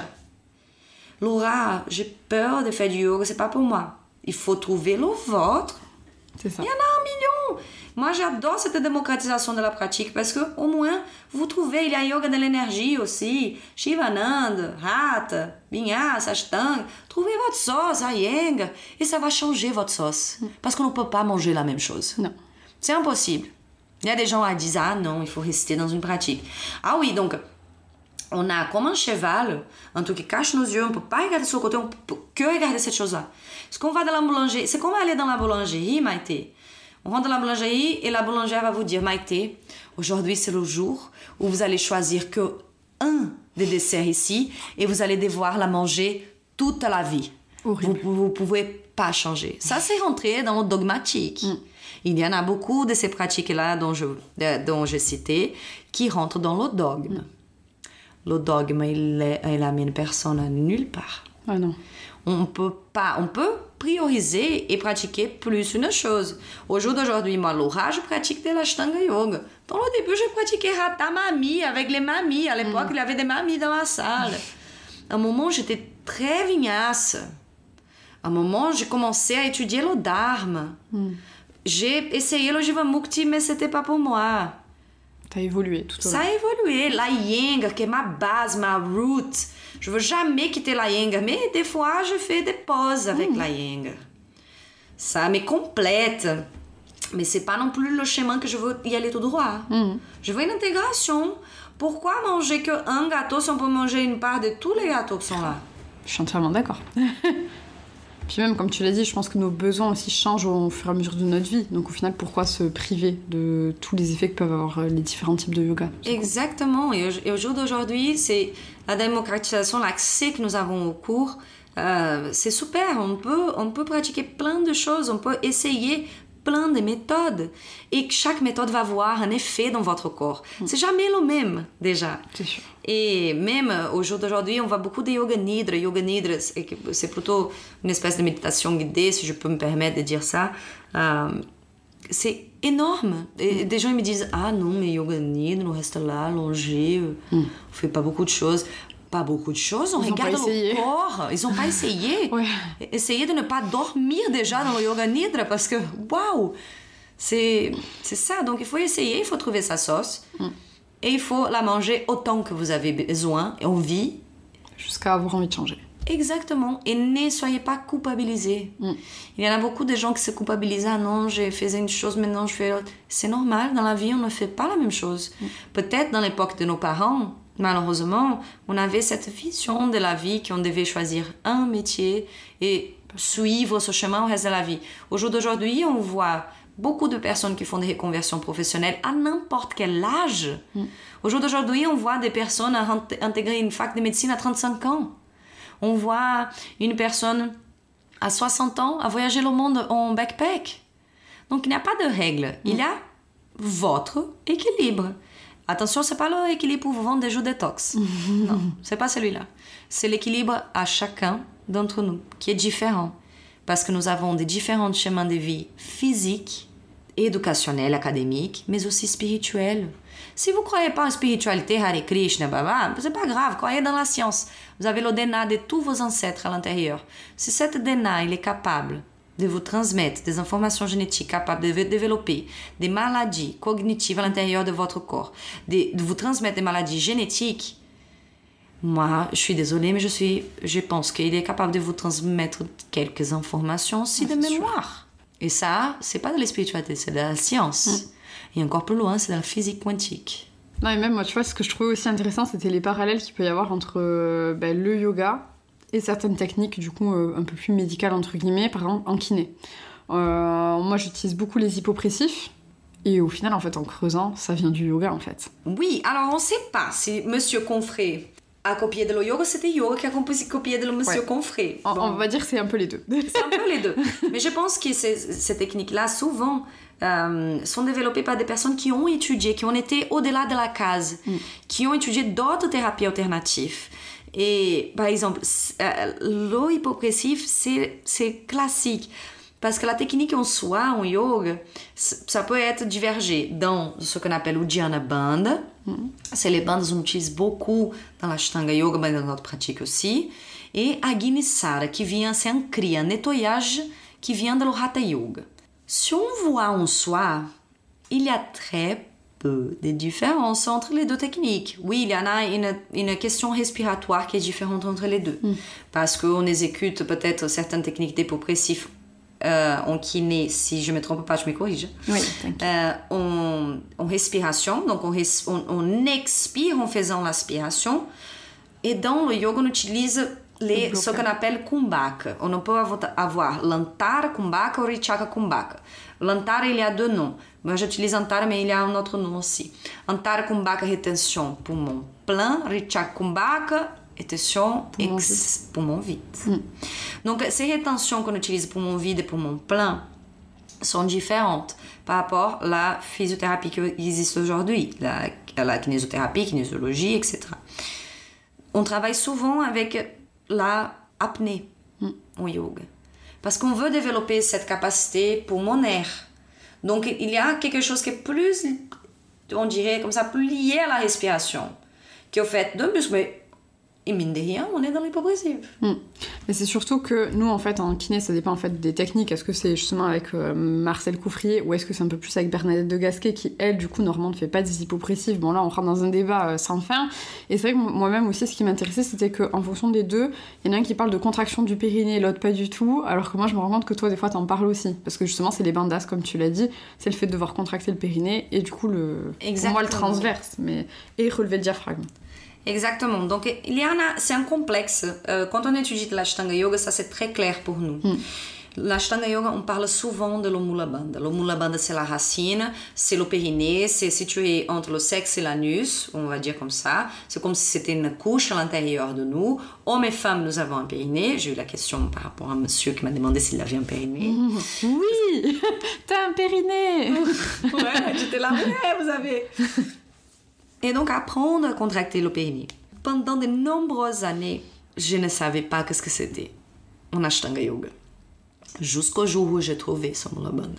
Laura, j'ai peur de faire du yoga, c'est pas pour moi. Il faut trouver le vôtre. C'est ça. Il y en a un million. Moi, j'adore cette démocratisation de la pratique parce que au moins, vous trouvez, il y a yoga de l'énergie aussi. Shivananda, Hatha, Vinyasa, Ashtanga. Trouvez votre sauce, Iyengar, et ça va changer votre sauce. Mm. Parce qu'on ne peut pas manger la même chose. Non. C'est impossible. Il y a des gens qui disent, ah non, il faut rester dans une pratique. Ah oui, donc, on a comme un cheval, un truc qui cache nos yeux, on ne peut pas regarder sur le côté, on peut que regarder cette chose-là. Est-ce qu'on va dans la boulangerie? C'est comme aller dans la boulangerie, Maïté. On rentre dans la boulangerie et la boulangère va vous dire, Maïté, aujourd'hui c'est le jour où vous allez choisir que un des desserts ici et vous allez devoir la manger toute la vie. Horrible. Vous ne pouvez pas changer. Ça, c'est rentré dans le dogmatique. Mm. Il y en a beaucoup de ces pratiques-là dont je, dont j'ai cité qui rentrent dans le dogme. Mm. Le dogme, il, il amène personne à nulle part. Ah non. On peut pas, on peut prioriser et pratiquer plus une chose. Au jour d'aujourd'hui, moi, Laura, je pratique de l'Ashtanga Yoga. Dans le début, je pratiquais Hatha Mami avec les mamies. À l'époque, mm. il y avait des mamies dans la salle. À un moment, j'étais très vignasse. À un moment, j'ai commencé à étudier le Dharma. Mm. J'ai essayé le Jivamukti, mais c'était pas pour moi. Ça a évolué tout au long. Ça a évolué. La Iyengar, qui est ma base, ma root. Je veux jamais quitter la Iyengar, mais des fois, je fais des pauses avec mmh. la Iyengar. Ça me complète. Mais c'est pas non plus le chemin que je veux y aller tout droit. Mmh. Je veux une intégration. Pourquoi manger qu'un gâteau si on peut manger une part de tous les gâteaux qui sont là? Je suis entièrement d'accord. Puis même, comme tu l'as dit, je pense que nos besoins aussi changent au fur et à mesure de notre vie. Donc au final, pourquoi se priver de tous les effets que peuvent avoir les différents types de yoga? Exactement. Cool. Et, au, et au jour d'aujourd'hui, c'est la démocratisation, l'accès que nous avons au cours. Euh, c'est super. On peut, on peut pratiquer plein de choses. On peut essayer plein de méthodes. Et chaque méthode va avoir un effet dans votre corps. Mm. C'est jamais le même, déjà. C'est sûr. Et même au jour d'aujourd'hui, on voit beaucoup de yoga nidra. Yoga nidra, c'est plutôt une espèce de méditation guidée, si je peux me permettre de dire ça. Euh, c'est énorme. Et des gens ils me disent, ah non, mais yoga nidra, on reste là, allongé, mm. on fait pas beaucoup de choses. Pas beaucoup de choses, on Ils regarde le corps. Ils n'ont pas essayé. Ouais. Essayez de ne pas dormir déjà dans le yoga nidra parce que, waouh, c'est, c'est ça. Donc il faut essayer, il faut trouver sa sauce. Mm. et il faut la manger autant que vous avez besoin et envie. Jusqu'à avoir envie de changer. Exactement. Et ne soyez pas culpabilisés. Mm. Il y en a beaucoup de gens qui se culpabilisent. Ah non, j'ai fait une chose, maintenant je fais l'autre. C'est normal, dans la vie, on ne fait pas la même chose. Mm. Peut-être dans l'époque de nos parents, malheureusement, on avait cette vision de la vie qu'on devait choisir un métier et suivre ce chemin au reste de la vie. Au jour d'aujourd'hui, on voit beaucoup de personnes qui font des reconversions professionnelles à n'importe quel âge. Mm. Au jour d'aujourd'hui, on voit des personnes intégrer une fac de médecine à trente-cinq ans. On voit une personne à soixante ans à voyager le monde en backpack. Donc, il n'y a pas de règle. Il y a votre équilibre. Attention, ce n'est pas l'équilibre pour vous vendre des jeux détox. Non, ce n'est pas celui-là. C'est l'équilibre à chacun d'entre nous, qui est différent. Parce que nous avons des différents chemins de vie physiques, éducationnels, académiques, mais aussi spirituels. Si vous ne croyez pas en spiritualité, Hare Krishna, baba, c'est pas grave, croyez dans la science. Vous avez le D N A de tous vos ancêtres à l'intérieur. Si cet D N A il est capable de vous transmettre des informations génétiques, capable de développer des maladies cognitives à l'intérieur de votre corps, de, de vous transmettre des maladies génétiques, moi, je suis désolée, mais je, suis, je pense qu'il est capable de vous transmettre quelques informations aussi de mémoire. Sûr. Et ça, c'est pas de la spiritualité, c'est de la science. Mm. Et encore plus loin, c'est dans la physique quantique. Non, et même moi, tu vois, ce que je trouvais aussi intéressant, c'était les parallèles qu'il peut y avoir entre euh, ben, le yoga et certaines techniques, du coup, euh, un peu plus médicales, entre guillemets, par exemple, en kiné. Euh, moi, j'utilise beaucoup les hypopressifs. Et au final, en fait, en creusant, ça vient du yoga, en fait. Oui, alors on sait pas si Monsieur Confré a copié de le yoga, c'était yoga qui a copié de le Monsieur ouais. Confré. Bon. On va dire que c'est un peu les deux. C'est un peu les deux. Mais je pense que ces, ces techniques-là, souvent... Euh, sont développées par des personnes qui ont étudié, qui ont été au-delà de la case, mm. qui ont étudié d'autres thérapies alternatives. Et par exemple, euh, le hypopressif, c'est, c'est classique. Parce que la technique en soi, en yoga, ça peut être divergé dans ce qu'on appelle le Dhyana Bandha. Mm. C'est les bandes qu'on utilise beaucoup dans l'Ashtanga Yoga, mais dans notre pratique aussi. Et Agnisara, qui vient, c'est un kriya, un nettoyage qui vient de l'Hatha Yoga. Si on voit en soi, il y a très peu de différences entre les deux techniques. Oui, il y en a une, une question respiratoire qui est différente entre les deux. Mm. Parce qu'on exécute peut-être certaines techniques d'hypopressif euh, en kiné, si je ne me trompe pas, je me corrige. Oui, euh, en, en respiration, donc on, res, on, on expire en faisant l'aspiration. Et dans le yoga, on utilise... Les, ce qu'on appelle kumbhaka. On peut avoir l'antara kumbhaka ou richaka kumbhaka. L'antara, il y a deux noms. Moi, j'utilise antara, mais il y a un autre nom aussi. Antara kumbhaka, rétention, poumon plein. Richaka kumbhaka, rétention, poumon, ex, poumon vide. Mm. Donc, ces rétentions qu'on utilise, poumon vide et poumon plein, sont différentes par rapport à la physiothérapie qui existe aujourd'hui, la, la kinésiothérapie, kinésiologie, et cetera. On travaille souvent avec la apnée mm. au yoga. Parce qu'on veut développer cette capacité pulmonaire. Donc, il y a quelque chose qui est plus, on dirait comme ça, plus lié à la respiration. Qui est au fait de muscles. Mais, et mine de rien, on est dans l'hypopressif. Mm. Mais c'est surtout que nous, en fait, en kiné, ça dépend en fait des techniques. Est-ce que c'est justement avec euh, Marcel Couffrier ou est-ce que c'est un peu plus avec Bernadette de Gasquet qui, elle, du coup, normalement, ne fait pas des hypopressifs. Bon, là, on rentre dans un débat euh, sans fin. Et c'est vrai que moi-même aussi, ce qui m'intéressait, c'était qu'en fonction des deux, il y en a un qui parle de contraction du périnée et l'autre pas du tout. Alors que moi, je me rends compte que toi, des fois, t'en parles aussi. Parce que justement, c'est les bandas, comme tu l'as dit. C'est le fait de devoir contracter le périnée et du coup, le, pour moi, le transverse. Mais... Et relever le diaphragme. Exactement. Donc, il y en a, c'est un complexe. Euh, quand on étudie l'Ashtanga Yoga, ça c'est très clair pour nous. Mm. L'Ashtanga Yoga, on parle souvent de l'Mula Bandha. L'Mula Bandha, c'est la racine, c'est le périnée, c'est situé entre le sexe et l'anus, on va dire comme ça. C'est comme si c'était une couche à l'intérieur de nous. Hommes et femmes, nous avons un périnée. J'ai eu la question par rapport à un monsieur qui m'a demandé s'il avait un périnée. Mm. Oui, t'as un périnée. Ouais, j'étais là, ouais, vous avez... Et donc, apprendre à contracter le périnée. Pendant de nombreuses années, je ne savais pas ce que c'était en Ashtanga Yoga. Jusqu'au jour où j'ai trouvé ce Mula Bandha.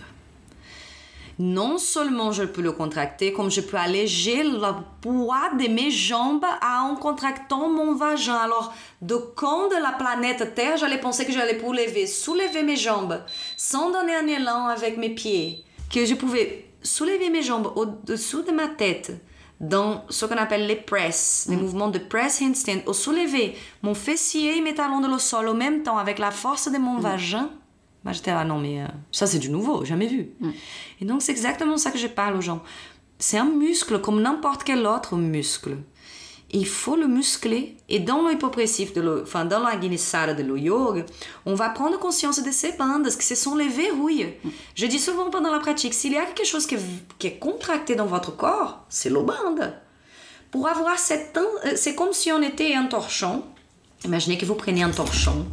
Non seulement je peux le contracter, comme je peux alléger le poids de mes jambes en contractant mon vagin. Alors, de quand de la planète Terre, j'allais penser que j'allais pouvoir lever, soulever mes jambes, sans donner un élan avec mes pieds. Que je pouvais soulever mes jambes au-dessous de ma tête, dans ce qu'on appelle les press, les mm. mouvements de press handstand. Au soulever mon fessier et mes talons de le sol au même temps avec la force de mon mm. vagin. Bah, j'étais là, non mais euh, ça c'est du nouveau, jamais vu. Mm. Et donc c'est exactement ça que je parle aux gens. C'est un muscle comme n'importe quel autre muscle. Il faut le muscler. Et dans l'hypopressif, de le, enfin dans la guinissara de le yoga, on va prendre conscience de ces bandes, que ce sont les verrouilles. Mm. Je dis souvent pendant la pratique, s'il y a quelque chose qui est, qui est contracté dans votre corps, c'est le bande. Pour avoir cette... C'est comme si on était un torchon. Imaginez que vous prenez un torchon.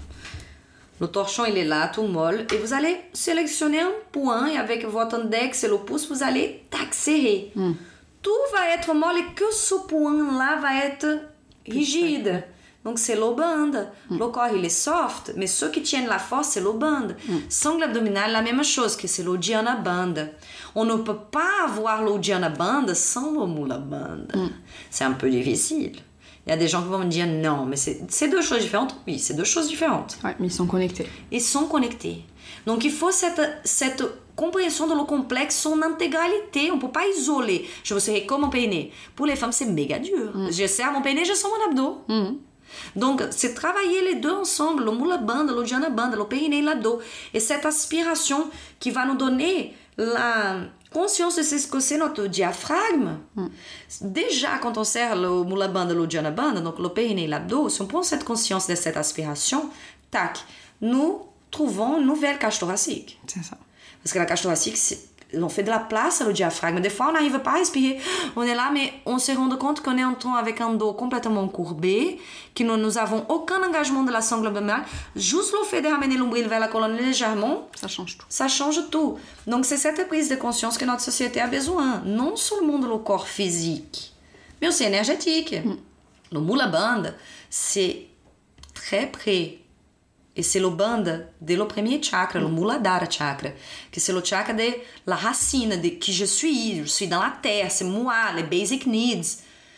Le torchon, il est là, tout molle. Et vous allez sélectionner un point et avec votre index et le pouce, vous allez tac, serrer. Mm. Tout va être molle et que ce point-là va être rigide. Donc, c'est le bande. Mm. Le corps, il est soft, mais ceux qui tiennent la force, c'est le bande. Mm. Sangle abdominal, la même chose, que c'est l'Uddiyana Band. On ne peut pas avoir l'Uddiyana Band sans le Mula Band. Mm. C'est un peu difficile. Il y a des gens qui vont me dire non, mais c'est, c'est deux choses différentes. Oui, c'est deux choses différentes. Ouais, mais ils sont connectés. Ils sont connectés. Donc, il faut cette, cette compréhension de le complexe, son intégralité. On ne peut pas isoler. Je vous serrer comme mon périnée. Pour les femmes, c'est méga dur. Mm. Je serre mon périnée, je sens mon abdos. Mm. Donc, c'est travailler les deux ensemble, le Mula Band, le Uddiyana Band, le périnée et l'abdos. Et cette aspiration qui va nous donner la conscience de ce que c'est notre diaphragme. Mm. Déjà, quand on serre le Mula Band et le Uddiyana Band, donc le périnée et l'abdos, si on prend cette conscience de cette aspiration, tac, nous trouvons une nouvelle cage thoracique. C'est ça. Parce que la cage thoracique, c'est, on fait de la place au diaphragme. Des fois, on n'arrive pas à respirer. On est là, mais on se rend compte qu'on est en train avec un dos complètement courbé, que nous n'avons aucun engagement de la sangle abdominale. Juste le fait de ramener l'ombril vers la colonne légèrement, ça change tout. Ça change tout. Donc, c'est cette prise de conscience que notre société a besoin. Non seulement de le corps physique, mais aussi énergétique. Mm. Le Mula Band, c'est très près. Et c'est le bande de le premier chakra, mm. le Muladhara chakra, que c'est le chakra de la racine, de qui je suis, je suis dans la terre, c'est moi, les basic needs.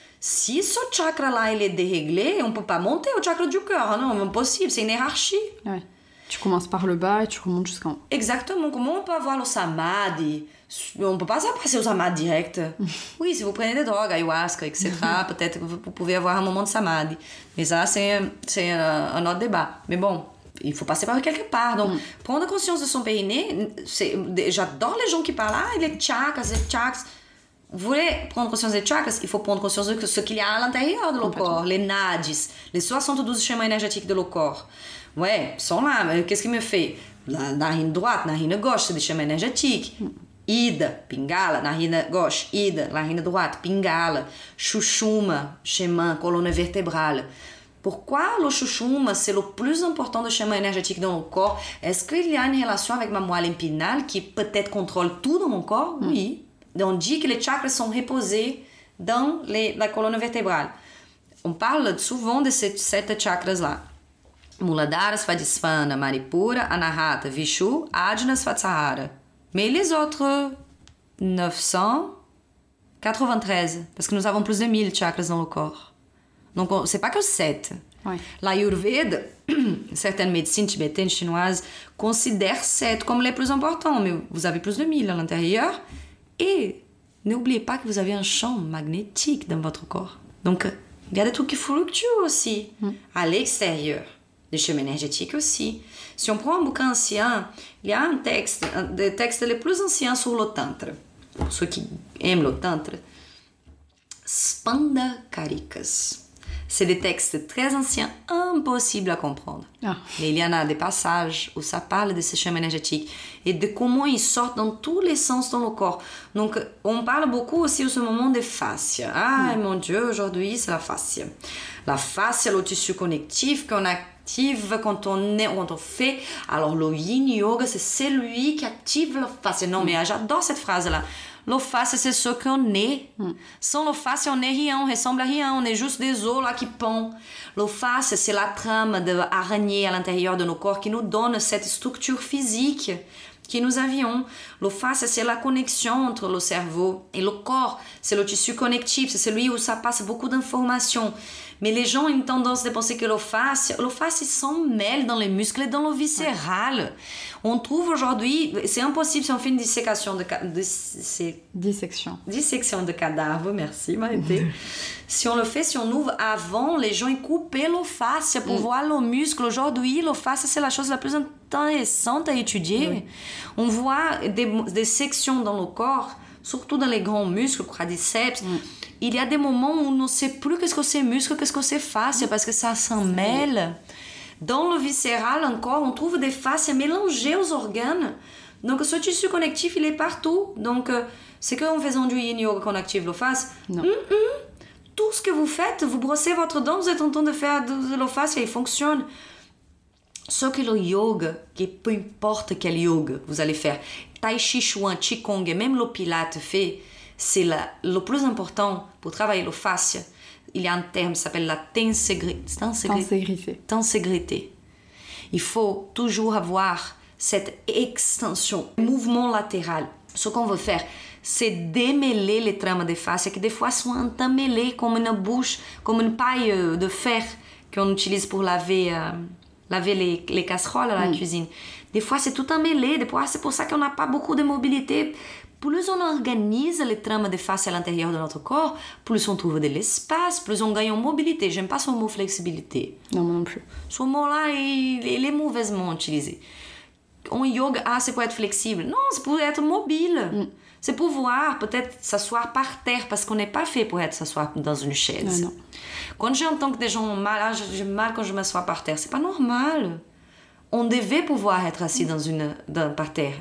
Si ce chakra-là, il est déréglé, on ne peut pas monter au chakra du cœur, non, c'est impossible, c'est une hiérarchie. Ouais. Tu commences par le bas et tu remontes jusqu'en haut. Exactement, comment on peut avoir le samadhi? On ne peut pas passer au samadhi direct. Oui, si vous prenez des drogues, ayahuasca, et cetera, peut-être que vous pouvez avoir un moment de samadhi. Mais ça, c'est, c'est un, un autre débat. Mais bon, il faut passer par quelque part. Donc, mm. prendre conscience de son périnée, c'est, j'adore les gens qui parlent, ah, les chakras, les chakras. Vous voulez prendre conscience des chakras, il faut prendre conscience de ce qu'il y a à l'intérieur de le corps, les nadis, les soixante-douze schémas énergétiques de le corps. Ouais, ils sont là, mais qu'est-ce qui me fait? La narine droite, narine gauche, c'est des schémas énergétiques. Mm. Ida, Pingala, narine gauche, Ida, narine droite, Pingala, Shushuma, schéma, colonne vertébrale. Pourquoi le Shushuma, c'est le plus important de schéma énergétique dans le corps? Est-ce qu'il y a une relation avec ma moelle épinale qui peut-être contrôle tout dans mon corps? Mm. Oui. On dit que les chakras sont reposés dans les, la colonne vertébrale. On parle souvent de ces sept chakras-là. Muladhara, Svadhisthana, Manipura, Anahata, Vishu, Ajna, Svatsahara. Mais les autres neuf cent quatre-vingt-treize, parce que nous avons plus de mille chakras dans le corps. Donc, c'est pas que sept. Ouais. L'Ayurveda, certaines médecines tibétaines, chinoises, considèrent sept comme les plus importants, mais vous avez plus de mille à l'intérieur. Et n'oubliez pas que vous avez un champ magnétique dans votre corps. Donc, il y a des trucs qui fluctuent aussi mm. à l'extérieur. Des chemins énergétiques aussi. Si on prend un bouquin ancien, il y a un texte, un des textes les plus anciens sur le Tantra. Pour ceux qui aiment le Tantra. Spanda Karikas. C'est des textes très anciens, impossibles à comprendre. Ah. Mais il y en a des passages où ça parle de ces chemins énergétiques et de comment ils sortent dans tous les sens dans le corps. Donc, on parle beaucoup aussi en ce moment des fascias. Ah, mm. mon Dieu, aujourd'hui, c'est la fascia. La fascia, le tissu connectif qu'on active quand on, est, quand on fait. Alors, le yin yoga, c'est celui qui active la fascia. Non, mm. mais j'adore cette phrase-là. Le fascia, c'est ce qu'on est. Mm. Sans le fascia, on n'est rien, on ressemble à rien, on est juste des os là qui pendent. Le fascia, c'est la trame d'araignée à l'intérieur de nos corps qui nous donne cette structure physique que nous avions. Le fascia, c'est la connexion entre le cerveau et le corps. C'est le tissu connectif, c'est celui où ça passe beaucoup d'informations. Mais les gens ont une tendance de penser que le fascia, le fascia s'en mêle dans les muscles et dans le viscéral. Ouais. On trouve aujourd'hui, c'est impossible si on fait une dissécation de, de c'est, dissection. dissection de cadavre, merci Maïté. Si on le fait, si on ouvre avant, les gens ils coupaient le fascia pour mm. voir le muscle. Aujourd'hui, le fascia c'est la chose la plus intéressante à étudier. Oui. On voit des, des sections dans le corps, surtout dans les grands muscles, quadriceps. Mm. Il y a des moments où on ne sait plus qu'est-ce que c'est muscle, qu'est-ce que c'est fascia, parce que ça s'en mêle. Dans le viscéral encore, on trouve des fascias mélangées aux organes. Donc ce tissu connectif, il est partout. Donc c'est qu'en faisant du yin yoga qu'on active le fascia. Non. Mm-mm. Tout ce que vous faites, vous brossez votre dent, vous êtes en train de faire de le fascia, il fonctionne. Ce que le yoga, que peu importe quel yoga vous allez faire, tai chi chuan, qigong et même le pilate fait, c'est la, le plus important pour travailler le fascia. Il y a un terme qui s'appelle la tenségrité. Tenségrité. Tenségrité. Il faut toujours avoir cette extension, mouvement latéral. Ce qu'on veut faire, c'est démêler les trames de fascia qui des fois sont entremêlées comme une bouche, comme une paille de fer qu'on utilise pour laver, euh, laver les, les casseroles à la mm. cuisine. Des fois, c'est tout emmêlé. Des fois, c'est pour ça qu'on n'a pas beaucoup de mobilité. Plus on organise les trames de fascia à l'intérieur de notre corps, plus on trouve de l'espace, plus on gagne en mobilité. J'aime pas ce mot flexibilité. Non, moi non plus. Ce mot-là, il, il est mauvaisement utilisé. En yoga, ah, c'est pour être flexible. Non, c'est pour être mobile. Mm. C'est pouvoir peut-être s'asseoir par terre, parce qu'on n'est pas fait pour être s'asseoir dans une chaise. Non, non. Quand j'entends que des gens ont mal, ah, j'ai mal quand je m'assois par terre, c'est pas normal. On devait pouvoir être assis mm. dans une, dans, par terre.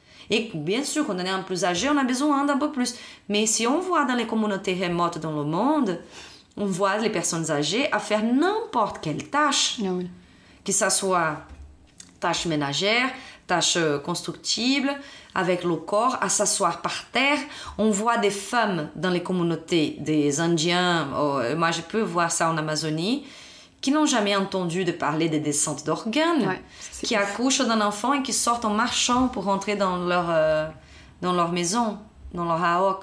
Et bien sûr, quand on est un peu plus âgé, on a besoin d'un peu plus. Mais si on voit dans les communautés remotes dans le monde, on voit les personnes âgées à faire n'importe quelle tâche. Ah oui. Que ce soit tâche ménagère, tâche constructible, avec le corps, à s'asseoir par terre. On voit des femmes dans les communautés des Indiens, oh, moi je peux voir ça en Amazonie, qui n'ont jamais entendu de parler des descentes d'organes, ouais, qui accouchent d'un enfant et qui sortent en marchant pour rentrer dans leur, euh, dans leur maison, dans leur haok.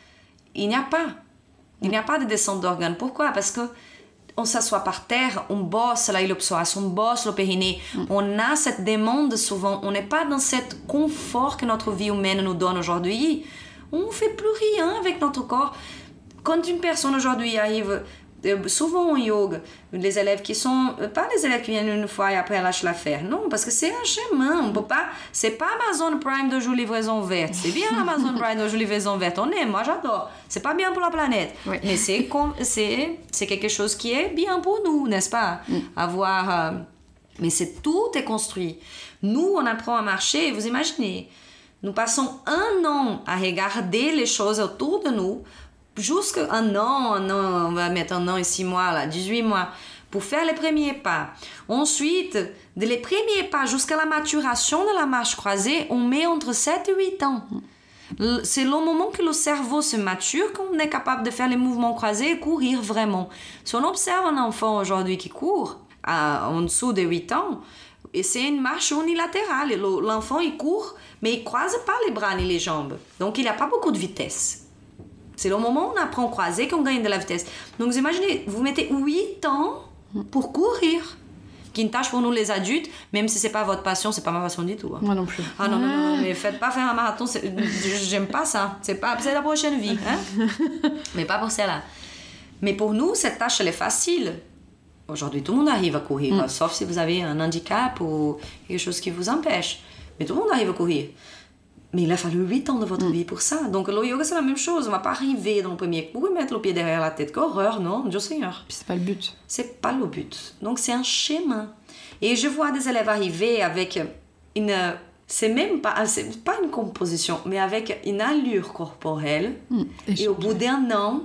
Il n'y a pas. Il n'y a pas de descente d'organes. Pourquoi? Parce que on s'assoit par terre, on bosse la iliopsoas, on bosse le périnée. Mm. On a cette demande souvent. On n'est pas dans cet confort que notre vie humaine nous donne aujourd'hui. On ne fait plus rien avec notre corps. Quand une personne aujourd'hui arrive... Souvent en yoga, les élèves qui sont pas les élèves qui viennent une fois et après lâchent l'affaire, non, parce que c'est un chemin. On peut pas, c'est pas Amazon Prime de jouer livraison verte. C'est bien Amazon Prime de jouer livraison verte, on aime, moi j'adore. C'est pas bien pour la planète, oui. Mais c'est c'est c'est quelque chose qui est bien pour nous, n'est-ce pas? Mm. Avoir, euh, mais c'est tout est construit. Nous, on apprend à marcher. Vous imaginez, nous passons un an à regarder les choses autour de nous. Jusqu'à un an, un an, on va mettre un an et six mois, là, dix-huit mois, pour faire les premiers pas. Ensuite, de les premiers pas jusqu'à la maturation de la marche croisée, on met entre sept et huit ans. C'est le moment que le cerveau se mature, qu'on est capable de faire les mouvements croisés et courir vraiment. Si on observe un enfant aujourd'hui qui court à, en dessous de huit ans, et c'est une marche unilatérale. L'enfant, il court, mais il ne croise pas les bras ni les jambes. Donc, il n'a pas beaucoup de vitesse. C'est le moment où on apprend à croiser qu'on gagne de la vitesse. Donc, vous imaginez, vous mettez huit ans pour courir. Qui est une tâche pour nous les adultes, même si c'est pas votre passion, c'est pas ma passion du tout. Hein. Moi non plus. Ah non, non, non, non, mais faites pas faire un marathon, c'est, j'aime pas ça. C'est, pas, c'est la prochaine vie. Hein? Mais pas pour celle-là. Mais pour nous, cette tâche, elle est facile. Aujourd'hui, tout le monde arrive à courir, mm. sauf si vous avez un handicap ou quelque chose qui vous empêche. Mais tout le monde arrive à courir. Mais il a fallu huit ans de votre mm. vie pour ça. Donc le yoga, c'est la même chose. On ne va pas arriver dans le premier coup et mettre le pied derrière la tête. Qu'horreur, non, Dieu Seigneur. Puis c'est pas le but. C'est pas le but. Donc c'est un chemin. Et je vois des élèves arriver avec une... C'est même pas... C'est pas une composition, mais avec une allure corporelle. Mm. Et, et au bout d'un an,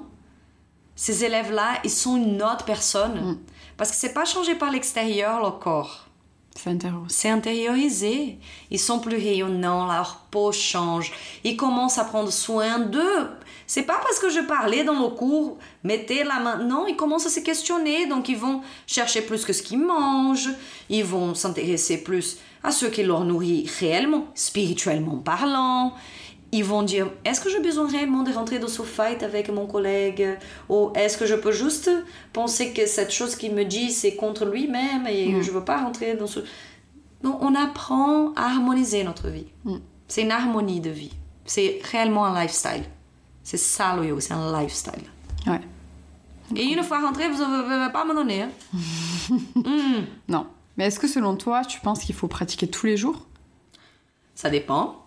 ces élèves-là, ils sont une autre personne. Mm. Parce que c'est pas changé par l'extérieur, le corps. C'est intériorisé. C'est intériorisé. Ils sont plus rayonnants, leur peau change. Ils commencent à prendre soin d'eux. C'est pas parce que je parlais dans le cours, mettez la main. Non, ils commencent à se questionner. Donc, ils vont chercher plus que ce qu'ils mangent. Ils vont s'intéresser plus à ce qui leur nourrit réellement, spirituellement parlant. ils vont dire, est-ce que j'ai besoin réellement de rentrer dans ce fight avec mon collègue? Ou est-ce que je peux juste penser que cette chose qu'il me dit, c'est contre lui-même et mm. je ne veux pas rentrer dans ce... Donc, on apprend à harmoniser notre vie. Mm. C'est une harmonie de vie. C'est réellement un lifestyle. C'est ça le yoga, c'est un lifestyle. Ouais. Et une fois rentré, vous ne pouvez pas abandonner. Hein? mm. Non. Mais est-ce que selon toi, tu penses qu'il faut pratiquer tous les jours? Ça dépend.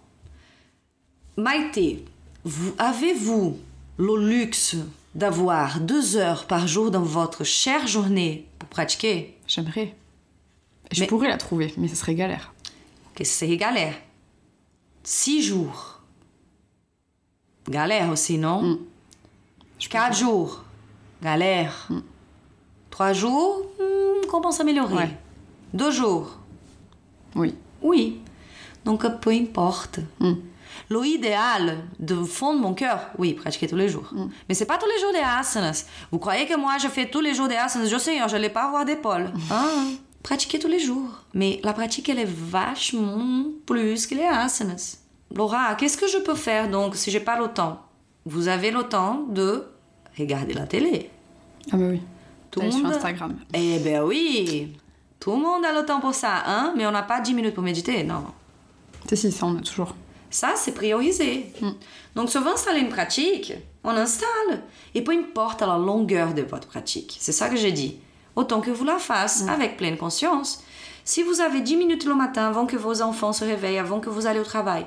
Maïté, vous, avez-vous le luxe d'avoir deux heures par jour dans votre chère journée pour pratiquer? J'aimerais. Je mais... pourrais la trouver, mais ce serait galère. Ok, c'est galère. Six jours. Galère aussi, non? Mm. Quatre jours. Galère. Mm. Trois jours, hmm, comment s'améliorer? Ouais. Deux jours. Oui. Oui. Donc, peu importe. Mm. Le idéal, de fond de mon cœur, oui, pratiquer tous les jours. Mm. Mais c'est pas tous les jours des asanas. Vous croyez que moi, je fais tous les jours des asanas? Je sais, je n'allais pas avoir d'épaule. Hein? Pratiquer tous les jours. Mais la pratique, elle est vachement plus que les asanas. Laura, qu'est-ce que je peux faire donc si j'ai pas le temps? Vous avez le temps de regarder la télé. Ah bah oui. Tout le monde... sur Instagram. Eh ben oui. Tout le monde a le temps pour ça, hein? Mais on n'a pas dix minutes pour méditer, non. Si, si, ça on a toujours. Ça, c'est priorisé. Mm. Donc, si on veut installer une pratique, on installe. Et peu importe la longueur de votre pratique. C'est ça que j'ai dit. Autant que vous la fassiez mm. avec pleine conscience. Si vous avez dix minutes le matin avant que vos enfants se réveillent, avant que vous allez au travail,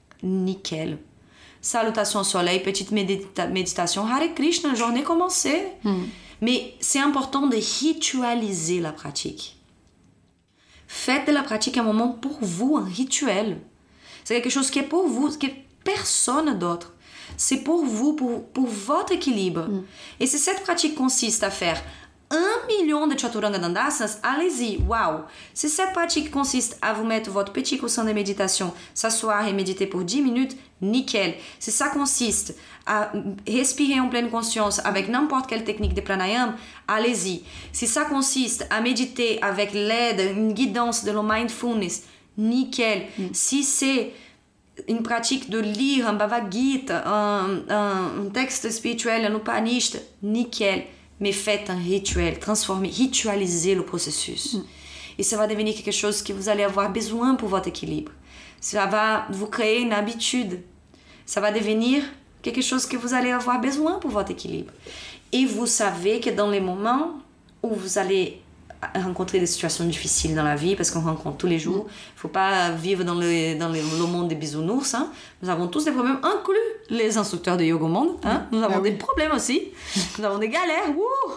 nickel. Salutations au soleil, petite médita- méditation. Hare Krishna, journée commencée. Mm. Mais c'est important de ritualiser la pratique. Faites de la pratique un moment pour vous, un rituel. C'est quelque chose qui est pour vous, qui est personne d'autre. C'est pour vous, pour, pour votre équilibre. Mm. Et si cette pratique consiste à faire un million de Chaturanga Dandasanas, allez-y, waouh! Si cette pratique consiste à vous mettre votre petit coussin de méditation, s'asseoir et méditer pour dix minutes, nickel. Si ça consiste à respirer en pleine conscience avec n'importe quelle technique de pranayama, allez-y. Si ça consiste à méditer avec l'aide, une guidance de le mindfulness, nickel. Mm. Si c'est une pratique de lire un Bhagavad Gita, un, un, un texte spirituel, un Upanishad, nickel. Mais faites un rituel, transformez, ritualisez le processus. Mm. Et ça va devenir quelque chose que vous allez avoir besoin pour votre équilibre. Ça va vous créer une habitude. Ça va devenir quelque chose que vous allez avoir besoin pour votre équilibre. Et vous savez que dans les moments où vous allez rencontrer des situations difficiles dans la vie, parce qu'on rencontre tous les jours, il ne faut pas vivre dans, le, dans le, le monde des bisounours. Hein. Nous avons tous des problèmes, inclus les instructeurs de yoga au monde. Hein. Nous avons ah oui. des problèmes aussi. Nous avons des galères. Ouh.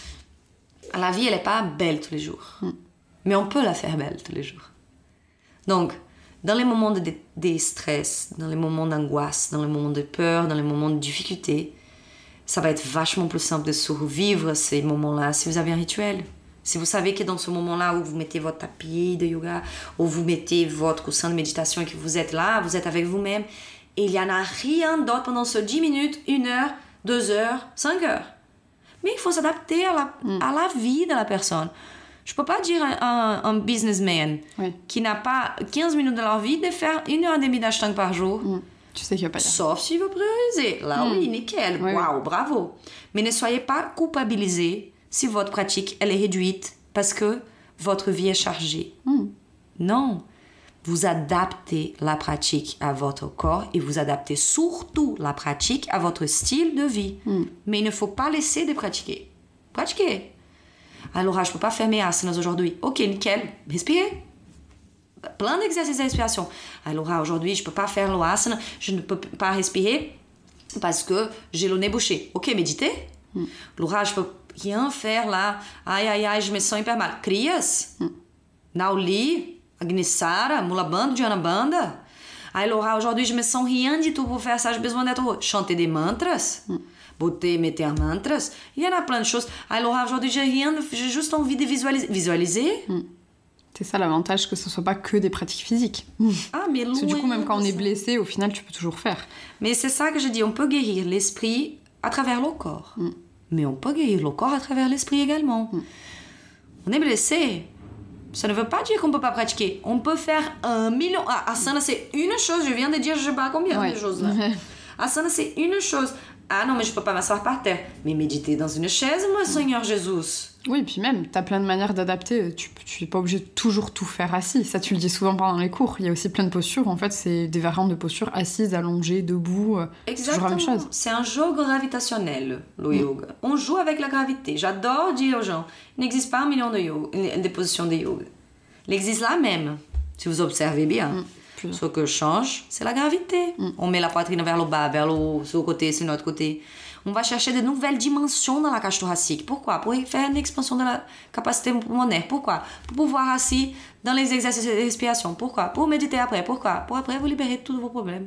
La vie, elle n'est pas belle tous les jours. Mm. Mais on peut la faire belle tous les jours. Donc, dans les moments de, de, de stress, dans les moments d'angoisse, dans les moments de peur, dans les moments de difficulté, ça va être vachement plus simple de survivre ces moments-là si vous avez un rituel. Si vous savez que dans ce moment-là où vous mettez votre tapis de yoga, où vous mettez votre coussin de méditation et que vous êtes là, vous êtes avec vous-même, et il n'y en a rien d'autre pendant ce dix minutes, une heure, deux heures, cinq heures. Mais il faut s'adapter à la, mm. à la vie de la personne. Je ne peux pas dire à un, un businessman oui. qui n'a pas quinze minutes de leur vie de faire une heure et demie d'ashtanga par jour. Mm. Tu sais qu'il va pas y aller. Sauf s'il veut prioriser. Là, mm. oui, nickel. Waouh, wow, bravo. Mais ne soyez pas culpabilisés si votre pratique, elle est réduite parce que votre vie est chargée. Mm. Non. Vous adaptez la pratique à votre corps et vous adaptez surtout la pratique à votre style de vie. Mm. Mais il ne faut pas laisser de pratiquer. Pratiquez. Alors, je ne peux pas faire mes asanas aujourd'hui. Ok, nickel. Respirez. Plein d'exercices de respiration. Alors, aujourd'hui, je ne peux pas faire l'asana. Je ne peux pas respirer parce que j'ai le nez bouché. Ok, méditez. Mm. Alors, je peux rien faire là. Aïe, aïe, aïe, je me sens hyper mal. Crias. Mm. Nauli, Agnisara, Mula Bandha, Dhyana Bandha. Alors, aujourd'hui, je me sens rien du tout pour faire ça. J'ai besoin d'être chanter des mantras. Mm. Boter, mettre un mantras. Il y en a plein de choses. Alors, aujourd'hui, j'ai rien, j'ai juste envie de visualiser. Visualiser. Mm. C'est ça l'avantage, que ce soit pas que des pratiques physiques. Ah, mais Parce que du coup, même quand on est blessé, au final, tu peux toujours faire. Mais c'est ça que je dis, on peut guérir l'esprit à travers le corps. Mm. Mais on peut guérir le corps à travers l'esprit également. Mm. On est blessé. Ça ne veut pas dire qu'on ne peut pas pratiquer. On peut faire un million... Ah, asana, c'est une chose. Je viens de dire je ne sais pas combien ouais. de choses là. Asana, c'est une chose. Ah non, mais je ne peux pas m'asseoir par terre. Mais méditer dans une chaise, moi, Seigneur Jésus. Oui, puis même, t'as plein de manières d'adapter. Tu n'es pas obligé de toujours tout faire assis. Ça, tu le dis souvent pendant les cours. Il y a aussi plein de postures. En fait, c'est des variantes de postures assises, allongées, debout. Exactement. C'est toujours la même chose. C'est un jeu gravitationnel, le mmh. yoga. On joue avec la gravité. J'adore dire aux gens, il n'existe pas un million de, yoga, de positions de yoga. Il existe la même, si vous observez bien. Mmh. Ce que change, c'est la gravité. Mm. On met la poitrine vers le bas, vers le haut, sur le côté, sur l'autre côté. On va chercher de nouvelles dimensions dans la cage thoracique. Pourquoi? Pour faire une expansion de la capacité pulmonaire. Pourquoi? Pour pouvoir assis dans les exercices de respiration. Pourquoi? Pour méditer après. Pourquoi? Pour après vous libérer de tous vos problèmes.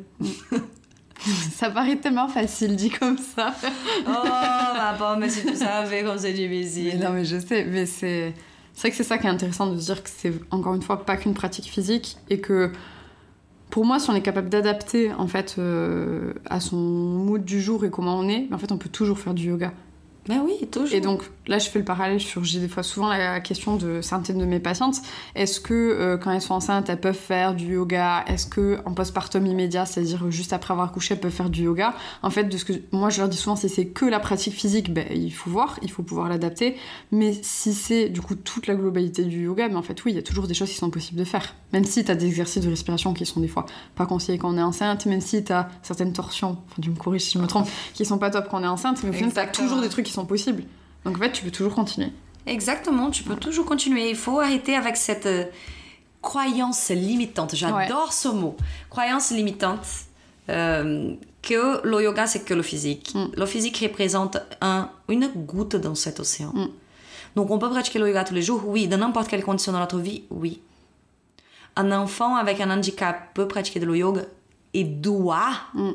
Ça paraît tellement facile dit comme ça. Oh, ma pauvre, mais si tu savais comme c'est difficile. Mais non, mais je sais, mais c'est... C'est vrai que c'est ça qui est intéressant de se dire que c'est, encore une fois, pas qu'une pratique physique et que pour moi, si on est capable d'adapter en fait euh, à son mood du jour et comment on est, en fait, on peut toujours faire du yoga. Ben oui, toujours. Et donc là, je fais le parallèle sur, j'ai des fois souvent la question de certaines de mes patientes. Est-ce que euh, quand elles sont enceintes, elles peuvent faire du yoga? Est-ce que en postpartum immédiat, c'est-à-dire juste après avoir couché, elles peuvent faire du yoga? En fait, de ce que moi je leur dis souvent, si c'est que la pratique physique, ben il faut voir, il faut pouvoir l'adapter. Mais si c'est du coup toute la globalité du yoga, ben en fait oui, il y a toujours des choses qui sont possibles de faire. Même si t'as des exercices de respiration qui sont des fois pas conseillés quand on est enceinte, même si t'as certaines torsions, enfin tu me corriges si je me trompe, qui sont pas top quand on est enceinte, mais au final t'as toujours des trucs qui sont possibles. Donc en fait, tu peux toujours continuer. Exactement, tu peux toujours continuer. Il faut arrêter avec cette euh, croyance limitante. J'adore ouais. ce mot. Croyance limitante. Euh, que le yoga, c'est que le physique. Mm. Le physique représente un, une goutte dans cet océan. Mm. Donc on peut pratiquer le yoga tous les jours, oui. Dans n'importe quelle condition de notre vie, oui. Un enfant avec un handicap peut pratiquer de le yoga et doit. Mm.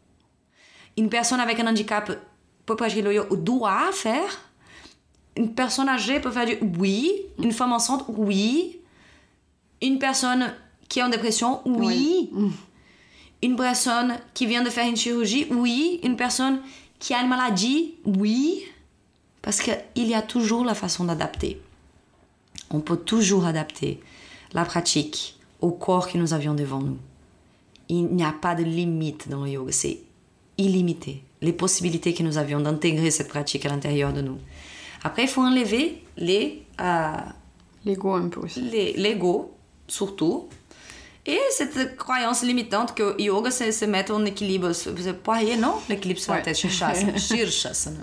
Une personne avec un handicap peut pratiquer le yoga, doit faire. Une personne âgée peut faire du oui. Une femme enceinte, oui. Une personne qui est en dépression, oui. oui. Une personne qui vient de faire une chirurgie, oui. Une personne qui a une maladie, oui. Parce qu'il y a toujours la façon d'adapter. On peut toujours adapter la pratique au corps que nous avions devant nous. Il n'y a pas de limite dans le yoga, c'est illimité. Les possibilités que nous avions d'intégrer cette pratique à l'intérieur de nous. Après, il faut enlever les... Euh, l'ego un peu aussi. Les, l'ego, surtout. Et cette croyance limitante que yoga, c'est se mettre en équilibre. C'est poirier, non? L'équilibre sur ouais. la tête, Shirshasana. Shirshasana.